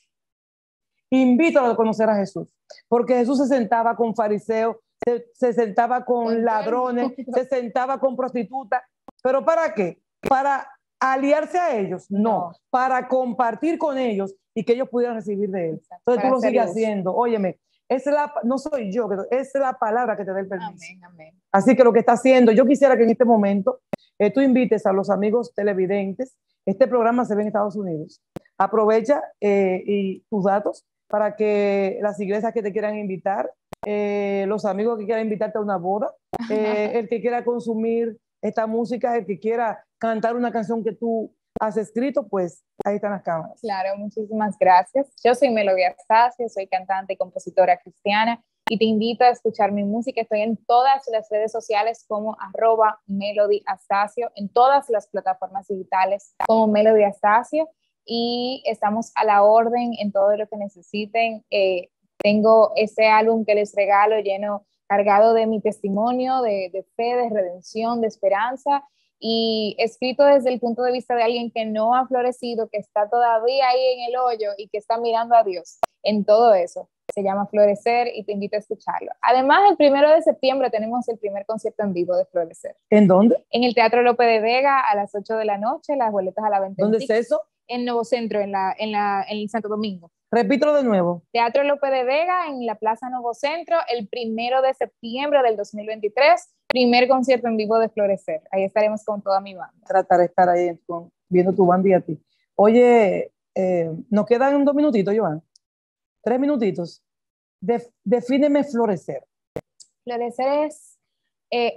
Invítalo a conocer a Jesús, porque Jesús se sentaba con fariseos, Se, se sentaba con, con ladrones, se sentaba con prostitutas. ¿Pero para qué? ¿Para aliarse a ellos? No, no, para compartir con ellos y que ellos pudieran recibir de él. Entonces para tú lo sigues haciendo. Óyeme, es la, no soy yo, es la palabra que te da el permiso. Amén, amén. Así que lo que está haciendo, yo quisiera que en este momento eh, tú invites a los amigos televidentes. Este programa se ve en Estados Unidos. Aprovecha eh, y tus datos para que las iglesias que te quieran invitar, Eh, los amigos que quieran invitarte a una boda, eh, el que quiera consumir esta música, el que quiera cantar una canción que tú has escrito, pues ahí están las cámaras. Claro, muchísimas gracias. Yo soy Melody Astacio, soy cantante y compositora cristiana y te invito a escuchar mi música. Estoy en todas las redes sociales como arroba Melody Astacio, en todas las plataformas digitales como Melody Astacio, y estamos a la orden en todo lo que necesiten. Eh, Tengo este álbum que les regalo lleno, cargado de mi testimonio, de, de fe, de redención, de esperanza, y escrito desde el punto de vista de alguien que no ha florecido, que está todavía ahí en el hoyo y que está mirando a Dios en todo eso. Se llama Florecer y te invito a escucharlo. Además, el primero de septiembre tenemos el primer concierto en vivo de Florecer. ¿En dónde? En el Teatro Lope de Vega a las ocho de la noche, las boletas a la venta. ¿Dónde es eso? En Nuevo Centro, en, la, en, la, en Santo Domingo. Repítelo de nuevo. Teatro Lope de Vega en la Plaza Nuevo Centro, el primero de septiembre del dos mil veintitrés, primer concierto en vivo de Florecer. Ahí estaremos con toda mi banda. Tratar de estar ahí con, viendo tu banda y a ti. Oye, eh, nos quedan dos minutitos, Joan. Tres minutitos. De, defíneme Florecer. Florecer es eh,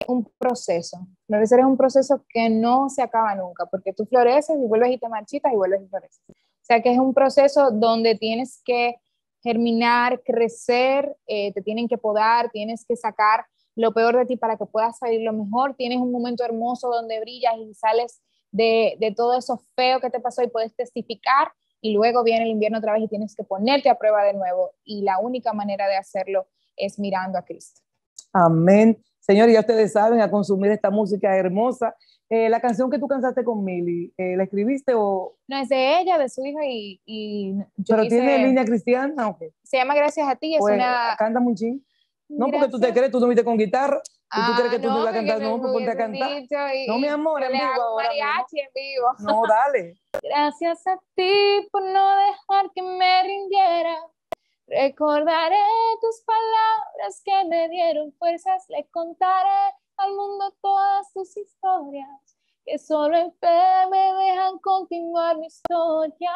un proceso. Florecer es un proceso que no se acaba nunca, porque tú floreces y vuelves y te marchitas y vuelves y floreces. O sea que es un proceso donde tienes que germinar, crecer, eh, te tienen que podar, tienes que sacar lo peor de ti para que puedas salir lo mejor. Tienes un momento hermoso donde brillas y sales de, de todo eso feo que te pasó y puedes testificar, y luego viene el invierno otra vez y tienes que ponerte a prueba de nuevo, y la única manera de hacerlo es mirando a Cristo. Amén. Señores, ya ustedes saben, a consumir esta música hermosa. Eh, la canción que tú cantaste con Milly, eh, ¿la escribiste o...? No, es de ella, de su hija, y, y yo ¿Pero hice, tiene línea cristiana? Okay. se llama Gracias a ti, es pues, una... Canta un chin. No, porque Gracias. tú te crees, tú no viste con guitarra, y Ah, tú crees que tú no, no, ibas a cantar, no, pues ponte a cantar. Y, no, mi amor, yo en le vivo hago ahora mariachi mismo. en vivo. No, dale. Gracias a ti por no dejar que me rindiera. Recordaré tus palabras que me dieron fuerzas. Le contaré al mundo todas tus historias, que solo en fe me dejan continuar mi historia.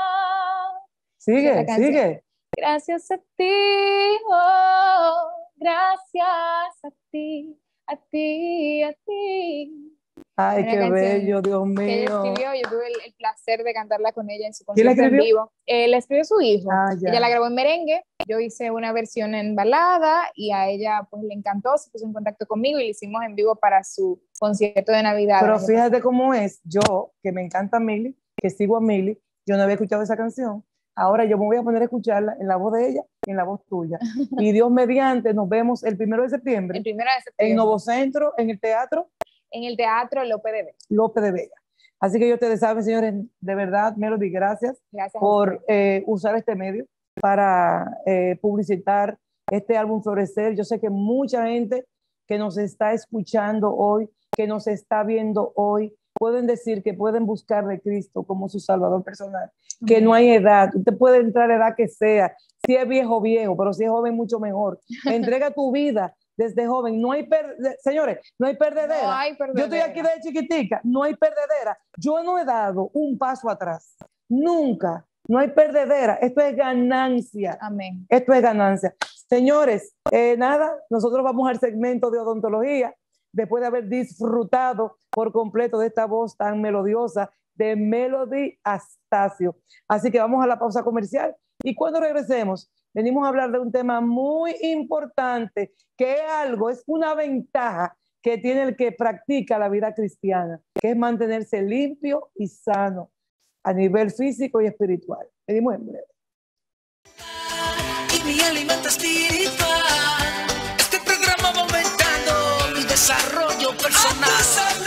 Sigue, sigue. Gracias a ti, oh, gracias a ti, a ti, a ti. Ay, qué bello, Dios mío. Que ella escribió, yo tuve el, el placer de cantarla con ella en su ¿Quién la concierto en escribió? vivo. Eh, la escribió su hijo. Ah, ya. Ella la grabó en merengue, yo hice una versión en balada y a ella pues le encantó, se puso en contacto conmigo y lo hicimos en vivo para su concierto de Navidad. Pero fíjate cómo es, yo, que me encanta Milly, que sigo a Milly, yo no había escuchado esa canción. Ahora yo me voy a poner a escucharla en la voz de ella y en la voz tuya. Y Dios mediante, nos vemos el primero de septiembre. El primero de septiembre. En Novo Centro, en el teatro. En el teatro López de Vega. López de Vega. Así que yo ustedes saben, señores, de verdad, Melody, gracias, gracias por eh, usar este medio para eh, publicitar este álbum Florecer. Yo sé que mucha gente que nos está escuchando hoy, que nos está viendo hoy, pueden decir que pueden buscar de Cristo como su Salvador personal, uh-huh. que no hay edad, usted puede entrar a la edad que sea, si es viejo, viejo, pero si es joven, mucho mejor. Entrega tu vida desde joven, no hay per... señores, no hay perdedera. No hay perdedera. Yo estoy aquí de chiquitica, no hay perdedera. Yo no he dado un paso atrás, nunca. No hay perdedera, esto es ganancia. Amén. Esto es ganancia. Señores, eh, nada, nosotros vamos al segmento de odontología, después de haber disfrutado por completo de esta voz tan melodiosa de Melody Astacio. Así que vamos a la pausa comercial y cuando regresemos, venimos a hablar de un tema muy importante, que es algo, es una ventaja que tiene el que practica la vida cristiana, que es mantenerse limpio y sano a nivel físico y espiritual. Venimos en breve. Y mi alimento espiritual. Este programa va aumentando mi desarrollo personal.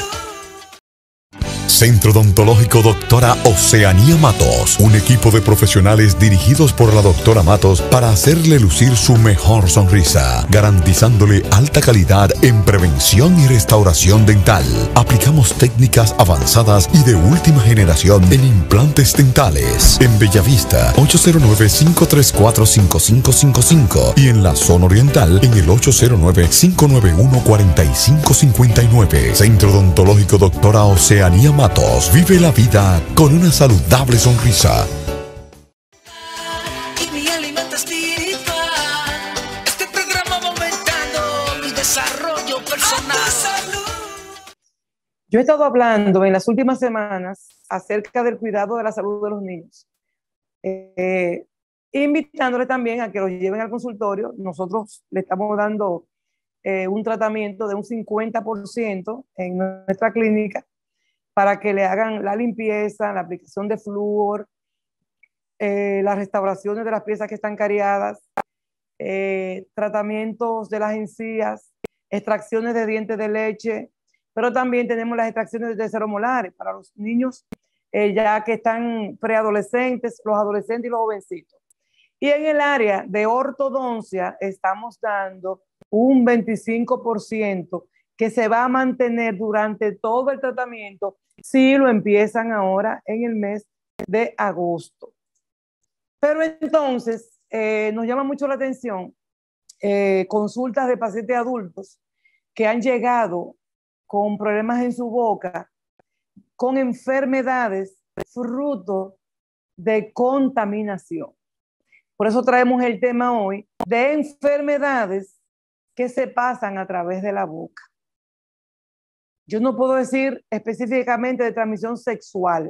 Centro Odontológico Doctora Oceanía Matos, un equipo de profesionales dirigidos por la doctora Matos para hacerle lucir su mejor sonrisa, garantizándole alta calidad en prevención y restauración dental. Aplicamos técnicas avanzadas y de última generación en implantes dentales. En Bellavista, ocho cero nueve, cinco tres cuatro, cinco cinco cinco cinco y en la zona oriental en el ocho cero nueve, cinco nueve uno, cuatro cinco cinco nueve. Centro Odontológico Doctora Oceanía Matos. Vive la vida con una saludable sonrisa. Y mi alimento espiritual. Este programa va aumentando mi desarrollo personal. Yo he estado hablando en las últimas semanas acerca del cuidado de la salud de los niños, eh, invitándole también a que los lleven al consultorio. Nosotros le estamos dando eh, un tratamiento de un cincuenta por ciento en nuestra clínica para que le hagan la limpieza, la aplicación de flúor, eh, las restauraciones de las piezas que están cariadas, eh, tratamientos de las encías, extracciones de dientes de leche, pero también tenemos las extracciones de terceromolares para los niños eh, ya que están preadolescentes, los adolescentes y los jovencitos. Y en el área de ortodoncia estamos dando un veinticinco por ciento que se va a mantener durante todo el tratamiento si lo empiezan ahora en el mes de agosto. Pero entonces eh, nos llama mucho la atención eh, consultas de pacientes adultos que han llegado con problemas en su boca, con enfermedades fruto de contaminación. Por eso traemos el tema hoy de enfermedades que se pasan a través de la boca. Yo no puedo decir específicamente de transmisión sexual,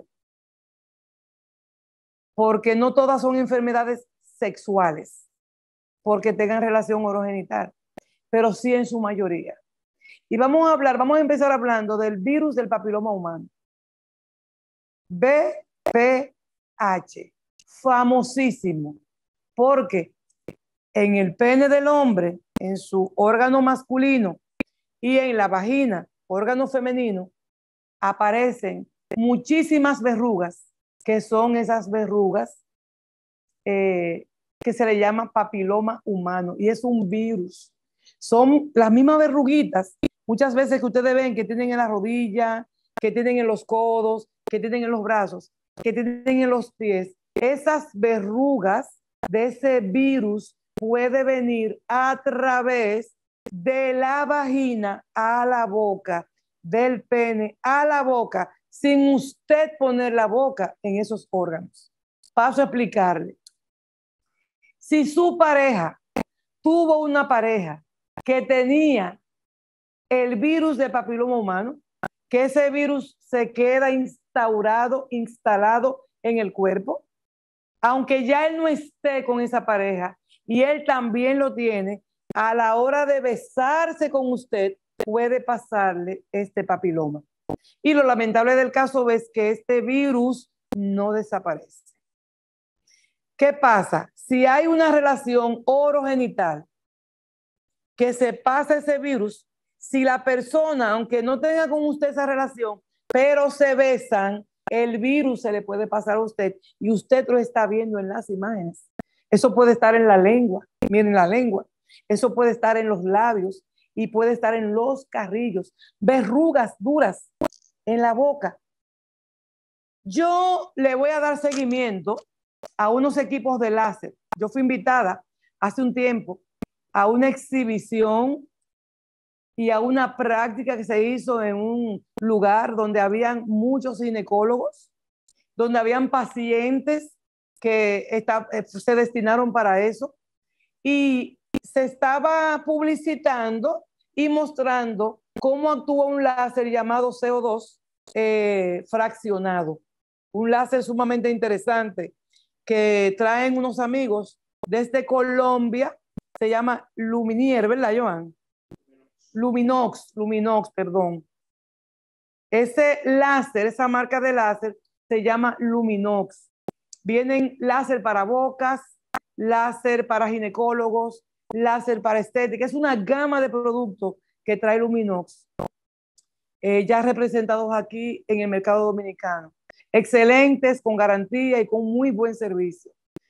porque no todas son enfermedades sexuales, porque tengan relación orogenital, pero sí en su mayoría. Y vamos a hablar, vamos a empezar hablando del virus del papiloma humano. B P H, famosísimo, porque en el pene del hombre, en su órgano masculino y en la vagina, órgano femenino, aparecen muchísimas verrugas, que son esas verrugas eh, que se le llama papiloma humano, y es un virus. Son las mismas verruguitas, muchas veces que ustedes ven que tienen en la rodilla, que tienen en los codos, que tienen en los brazos, que tienen en los pies. Esas verrugas de ese virus puede venir a través de la vagina a la boca, del pene a la boca, sin usted poner la boca en esos órganos. Paso a explicarle. Si su pareja tuvo una pareja que tenía el virus de papiloma humano, que ese virus se queda instaurado, instalado en el cuerpo, aunque ya él no esté con esa pareja y él también lo tiene, a la hora de besarse con usted puede pasarle este papiloma. Y lo lamentable del caso es que este virus no desaparece. ¿Qué pasa? Si hay una relación orogenital que se pasa ese virus, si la persona, aunque no tenga con usted esa relación, pero se besan, el virus se le puede pasar a usted y usted lo está viendo en las imágenes. Eso puede estar en la lengua, miren la lengua. Eso puede estar en los labios y puede estar en los carrillos, verrugas duras en la boca. Yo le voy a dar seguimiento a unos equipos de láser. Yo fui invitada hace un tiempo a una exhibición y a una práctica que se hizo en un lugar donde habían muchos ginecólogos, donde habían pacientes que está, se destinaron para eso, y se estaba publicitando y mostrando cómo actúa un láser llamado C O dos eh, fraccionado, un láser sumamente interesante que traen unos amigos desde Colombia, se llama Luminier, ¿verdad, Joan? Luminox, Luminox, perdón. Ese láser, esa marca de láser se llama Luminox. Vienen láser para bocas, láser para ginecólogos, láser para estética. Es una gama de productos que trae Luminox, eh, ya representados aquí en el mercado dominicano. Excelentes, con garantía y con muy buen servicio.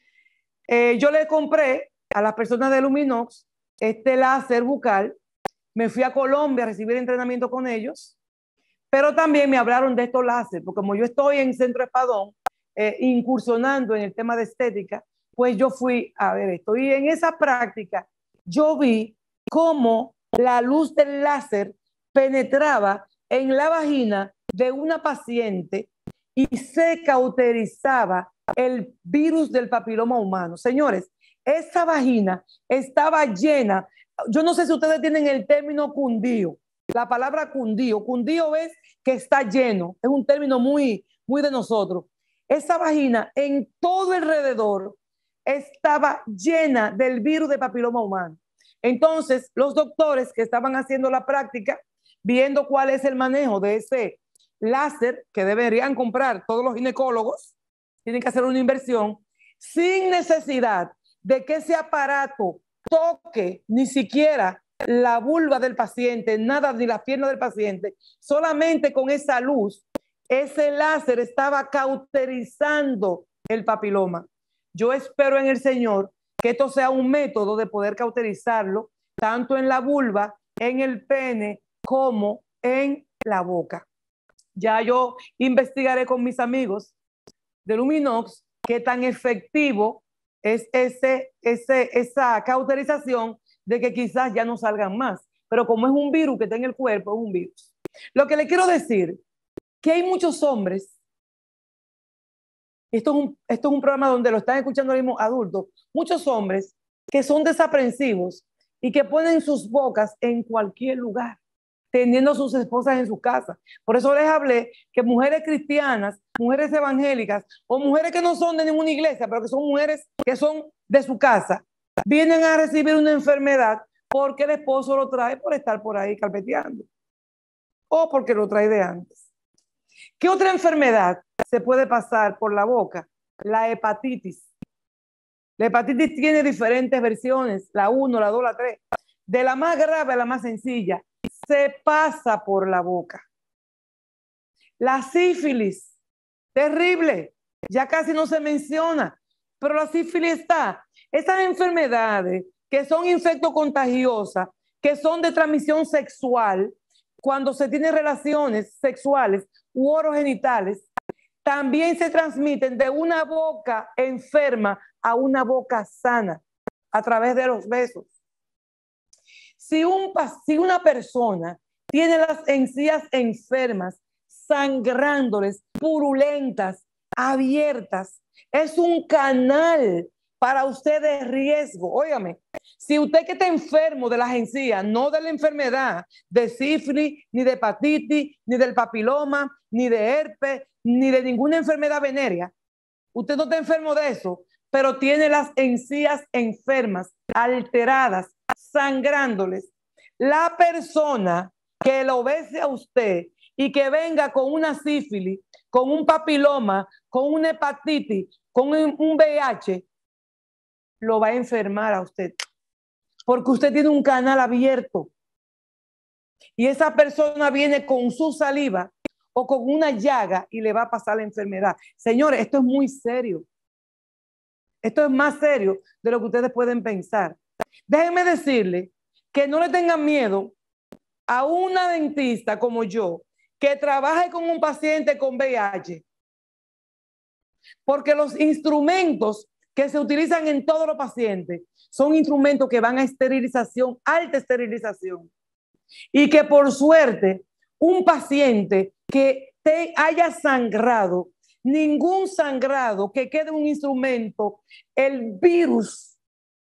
Eh, yo le compré a las personas de Luminox este láser bucal. Me fui a Colombia a recibir entrenamiento con ellos, pero también me hablaron de estos láser, porque como yo estoy en Centro Espadón, eh, incursionando en el tema de estética, pues yo fui a ver esto. Y en esa práctica yo vi cómo la luz del láser penetraba en la vagina de una paciente y se cauterizaba el virus del papiloma humano. Señores, esa vagina estaba llena. Yo no sé si ustedes tienen el término cundío, la palabra cundío. Cundío es que está lleno, es un término muy, muy de nosotros. Esa vagina en todo alrededor estaba llena del virus de papiloma humano. Entonces, los doctores que estaban haciendo la práctica, viendo cuál es el manejo de ese láser que deberían comprar todos los ginecólogos, tienen que hacer una inversión sin necesidad de que ese aparato toque ni siquiera la vulva del paciente, nada, ni las piernas del paciente. Solamente con esa luz, ese láser estaba cauterizando el papiloma. Yo espero en el Señor que esto sea un método de poder cauterizarlo tanto en la vulva, en el pene, como en la boca. Ya yo investigaré con mis amigos de Luminox qué tan efectivo es ese, ese, esa cauterización, de que quizás ya no salgan más. Pero como es un virus que está en el cuerpo, es un virus. Lo que le quiero decir, que hay muchos hombres, esto es un, esto es un programa donde lo están escuchando ahora mismo adultos, muchos hombres que son desaprensivos y que ponen sus bocas en cualquier lugar. teniendo a sus esposas en su casa. Por eso les hablé que mujeres cristianas, mujeres evangélicas o mujeres que no son de ninguna iglesia, pero que son mujeres que son de su casa, vienen a recibir una enfermedad porque el esposo lo trae por estar por ahí carpeteando o porque lo trae de antes. ¿Qué otra enfermedad se puede pasar por la boca? La hepatitis. La hepatitis tiene diferentes versiones, la uno, la dos, la tres. De la más grave a la más sencilla, se pasa por la boca. La sífilis, terrible, ya casi no se menciona, pero la sífilis está. Esas enfermedades que son infectocontagiosas, que son de transmisión sexual, cuando se tienen relaciones sexuales u orogenitales, también se transmiten de una boca enferma a una boca sana a través de los besos. Si, un, si una persona tiene las encías enfermas, sangrándoles, purulentas, abiertas, es un canal para usted de riesgo. Óigame, si usted que está enfermo de las encías, no de la enfermedad de sífilis, ni de hepatitis, ni del papiloma, ni de herpes, ni de ninguna enfermedad venérea, usted no está enfermo de eso, pero tiene las encías enfermas, alteradas, sangrándoles. La persona que lo bese a usted y que venga con una sífilis, con un papiloma, con una hepatitis, con un V I H, lo va a enfermar a usted, porque usted tiene un canal abierto y esa persona viene con su saliva o con una llaga y le va a pasar la enfermedad. Señores, esto es muy serio. Esto es más serio de lo que ustedes pueden pensar. Déjenme decirle que no le tengan miedo a una dentista como yo que trabaje con un paciente con V I H, porque los instrumentos que se utilizan en todos los pacientes son instrumentos que van a esterilización, alta esterilización, y que por suerte un paciente que te haya sangrado, ningún sangrado que quede un instrumento, el virus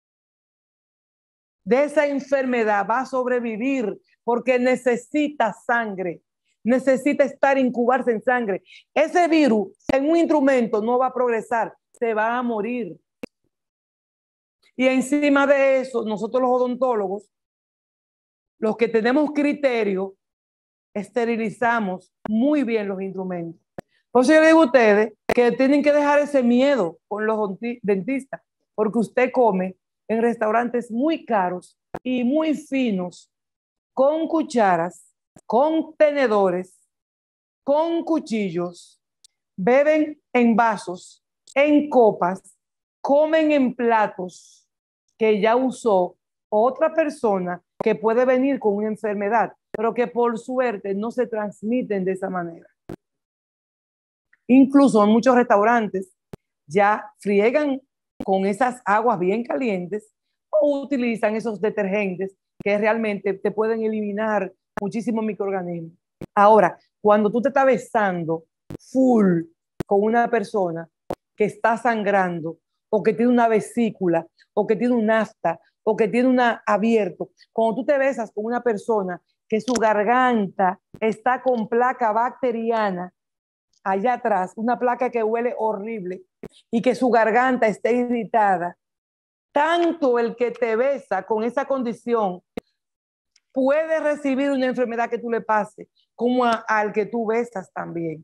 de esa enfermedad va a sobrevivir porque necesita sangre, necesita estar, incubarse en sangre. Ese virus en un instrumento no va a progresar, se va a morir. Y encima de eso, nosotros los odontólogos, los que tenemos criterio, esterilizamos muy bien los instrumentos. Por eso yo le digo a ustedes que tienen que dejar ese miedo con los dentistas, porque usted come en restaurantes muy caros y muy finos, con cucharas, con tenedores, con cuchillos, beben en vasos, en copas, comen en platos que ya usó otra persona que puede venir con una enfermedad, pero que por suerte no se transmiten de esa manera. Incluso en muchos restaurantes ya friegan con esas aguas bien calientes o utilizan esos detergentes que realmente te pueden eliminar muchísimos microorganismos. Ahora, cuando tú te estás besando full con una persona que está sangrando o que tiene una vesícula o que tiene un afta o que tiene una abierto, cuando tú te besas con una persona que su garganta está con placa bacteriana allá atrás, una placa que huele horrible y que su garganta esté irritada, tanto el que te besa con esa condición puede recibir una enfermedad que tú le pases, como a, al que tú besas también.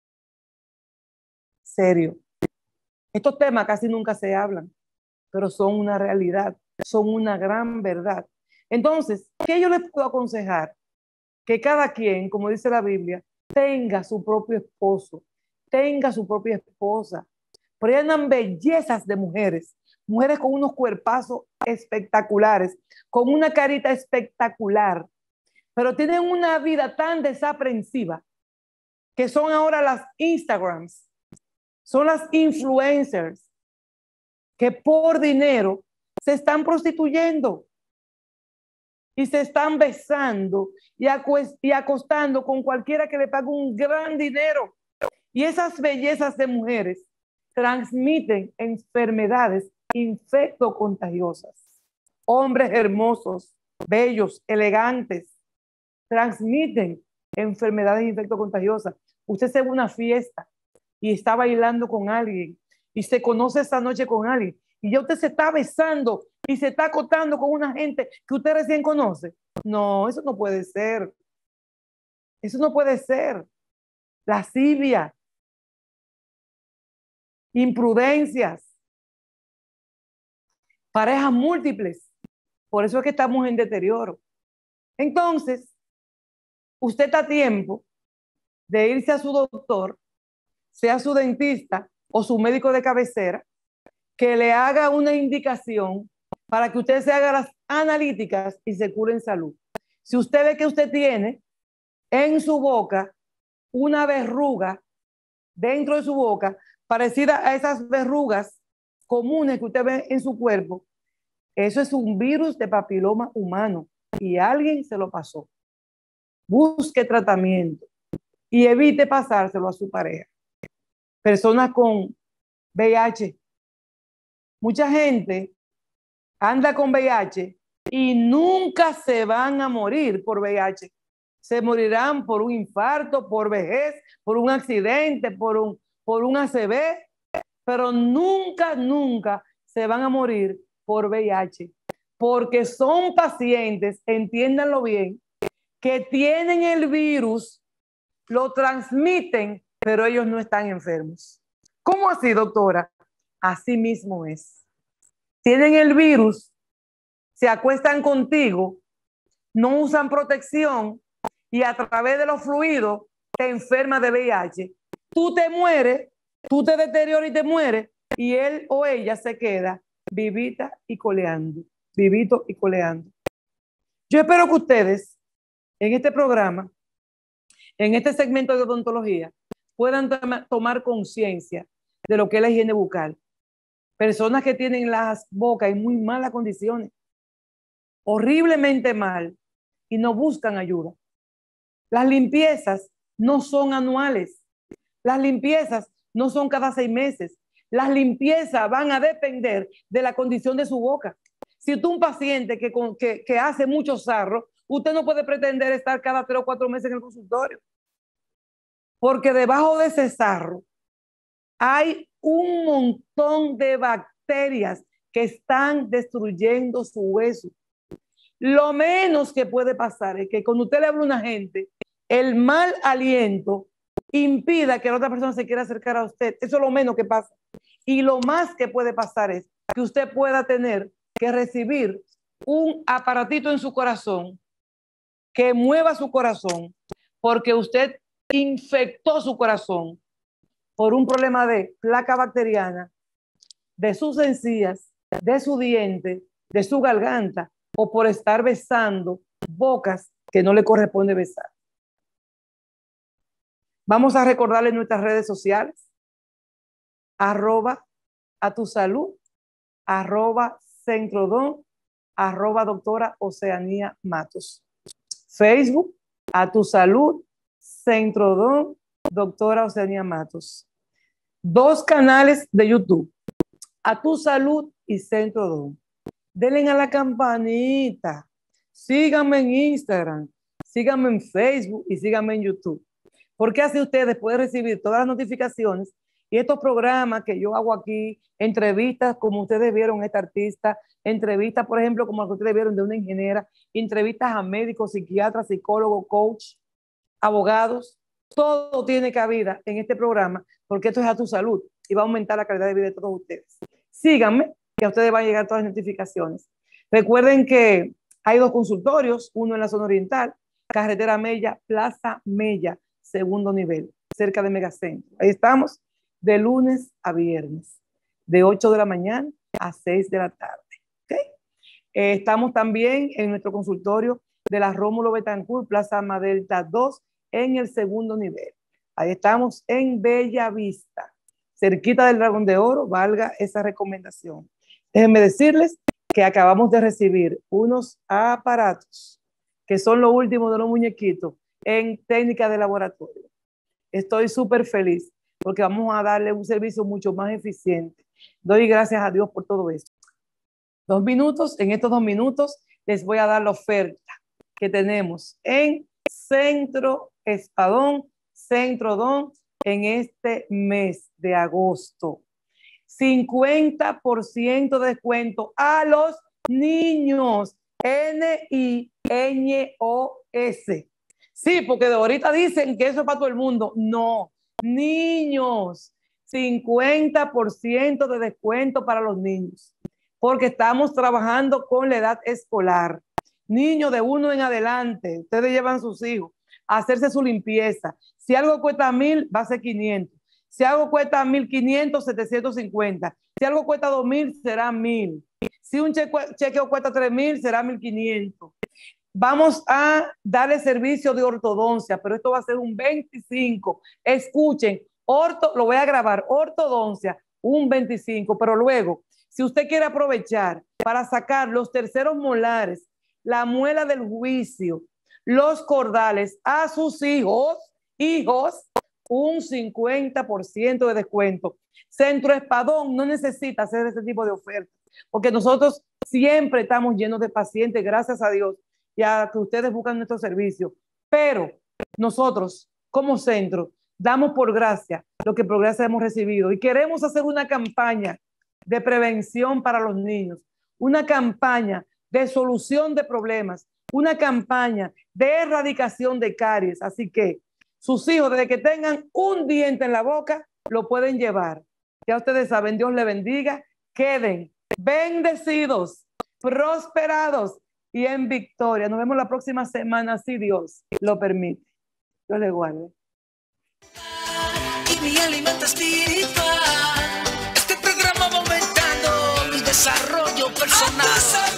Serio. Estos temas casi nunca se hablan, pero son una realidad, son una gran verdad. Entonces, ¿qué yo les puedo aconsejar? Que cada quien, como dice la Biblia, tenga su propio esposo, tenga su propia esposa. Por ahí andan bellezas de mujeres, mujeres con unos cuerpazos espectaculares, con una carita espectacular, pero tienen una vida tan desaprensiva que son ahora las Instagrams, son las influencers que por dinero se están prostituyendo y se están besando y, y acostando con cualquiera que le pague un gran dinero. Y esas bellezas de mujeres transmiten enfermedades infectocontagiosas. Hombres hermosos, bellos, elegantes, transmiten enfermedades infectocontagiosas. Usted se va a una fiesta y está bailando con alguien y se conoce esa noche con alguien y ya usted se está besando y se está acostando con una gente que usted recién conoce. No, eso no puede ser. Eso no puede ser. Lascivia, imprudencias, parejas múltiples. Por eso es que estamos en deterioro. Entonces, usted está a tiempo de irse a su doctor, sea su dentista o su médico de cabecera, que le haga una indicación para que usted se haga las analíticas y se cure en salud. Si usted ve que usted tiene en su boca una verruga dentro de su boca, parecida a esas verrugas comunes que usted ve en su cuerpo, eso es un virus de papiloma humano y alguien se lo pasó. Busque tratamiento y evite pasárselo a su pareja. Personas con V I H. Mucha gente anda con V I H y nunca se van a morir por V I H. Se morirán por un infarto, por vejez, por un accidente, por un, por un A C V, pero nunca, nunca se van a morir por V I H, porque son pacientes, entiéndanlo bien, que tienen el virus, lo transmiten, pero ellos no están enfermos. ¿Cómo así, doctora? Así mismo es. Tienen el virus, se acuestan contigo, no usan protección y a través de los fluidos te enfermas de V I H. Tú te mueres, tú te deterioras y te mueres y él o ella se queda vivita y coleando, vivito y coleando. Yo espero que ustedes en este programa, en este segmento de odontología, puedan tom- tomar conciencia de lo que es la higiene bucal. Personas que tienen las bocas en muy malas condiciones, horriblemente mal, y no buscan ayuda. Las limpiezas no son anuales. Las limpiezas no son cada seis meses. Las limpiezas van a depender de la condición de su boca. Si tú un paciente que, que, que hace mucho sarro, usted no puede pretender estar cada tres o cuatro meses en el consultorio. Porque debajo de ese sarro hay un montón de bacterias que están destruyendo su hueso. Lo menos que puede pasar es que cuando usted le habla a una gente, el mal aliento impida que la otra persona se quiera acercar a usted. Eso es lo menos que pasa. Y lo más que puede pasar es que usted pueda tener que recibir un aparatito en su corazón que mueva su corazón porque usted infectó su corazón por un problema de placa bacteriana de sus encías, de su diente, de su garganta o por estar besando bocas que no le corresponde besar. Vamos a recordarles nuestras redes sociales, arroba a tu salud, arroba centrodon, arroba doctora Oceanía Matos. Facebook, a tu salud, centrodon, doctora Oceanía Matos. Dos canales de YouTube, a tu salud y centrodon. Denle a la campanita, síganme en Instagram, síganme en Facebook y síganme en YouTube. Porque así ustedes pueden recibir todas las notificaciones y estos programas que yo hago aquí, entrevistas como ustedes vieron esta artista, entrevistas, por ejemplo, como las que ustedes vieron de una ingeniera, entrevistas a médicos, psiquiatras, psicólogos, coach, abogados, todo tiene cabida en este programa porque esto es a tu salud y va a aumentar la calidad de vida de todos ustedes. Síganme, que a ustedes van a llegar todas las notificaciones. Recuerden que hay dos consultorios, uno en la zona oriental, Carretera Mella, Plaza Mella, segundo nivel, cerca de Megacentro. Ahí estamos de lunes a viernes, de ocho de la mañana a seis de la tarde. ¿Okay? Eh, estamos también en nuestro consultorio de la Rómulo Betancourt, Plaza Madelta dos, en el segundo nivel. Ahí estamos en Bella Vista, cerquita del Dragón de Oro, valga esa recomendación. Déjenme decirles que acabamos de recibir unos aparatos que son lo último de los muñequitos en técnica de laboratorio. Estoy súper feliz porque vamos a darle un servicio mucho más eficiente. Doy gracias a Dios por todo esto. Dos minutos, en estos dos minutos les voy a dar la oferta que tenemos en Centro Espadón, Centrodón, en este mes de agosto. cincuenta por ciento de descuento a los niños. N I N O S. Sí, porque de ahorita dicen que eso es para todo el mundo. No, niños. cincuenta por ciento de descuento para los niños. Porque estamos trabajando con la edad escolar. Niños de uno en adelante, ustedes llevan sus hijos a hacerse su limpieza. Si algo cuesta mil, va a ser quinientos. Si algo cuesta mil quinientos, setecientos cincuenta. Si algo cuesta dos mil, será mil. Si un cheque, chequeo cuesta tres mil, será mil quinientos. Vamos a darle servicio de ortodoncia, pero esto va a ser un veinticinco. Escuchen, orto, lo voy a grabar, ortodoncia, un veinticinco, pero luego, si usted quiere aprovechar para sacar los terceros molares, la muela del juicio, los cordales a sus hijos, hijos, un cincuenta por ciento de descuento. Centro Espadón no necesita hacer ese tipo de ofertas, porque nosotros siempre estamos llenos de pacientes, gracias a Dios, y a que ustedes buscan nuestro servicio. Pero nosotros, como centro, damos por gracia lo que por gracia hemos recibido y queremos hacer una campaña de prevención para los niños, una campaña de solución de problemas, una campaña de erradicación de caries. Así que sus hijos, desde que tengan un diente en la boca, lo pueden llevar. Ya ustedes saben, Dios les bendiga, queden bendecidos, prosperados y en victoria. Nos vemos la próxima semana, si Dios lo permite. Dios les guarde. Y mi alimento espiritual. Este programa va aumentando mi desarrollo personal.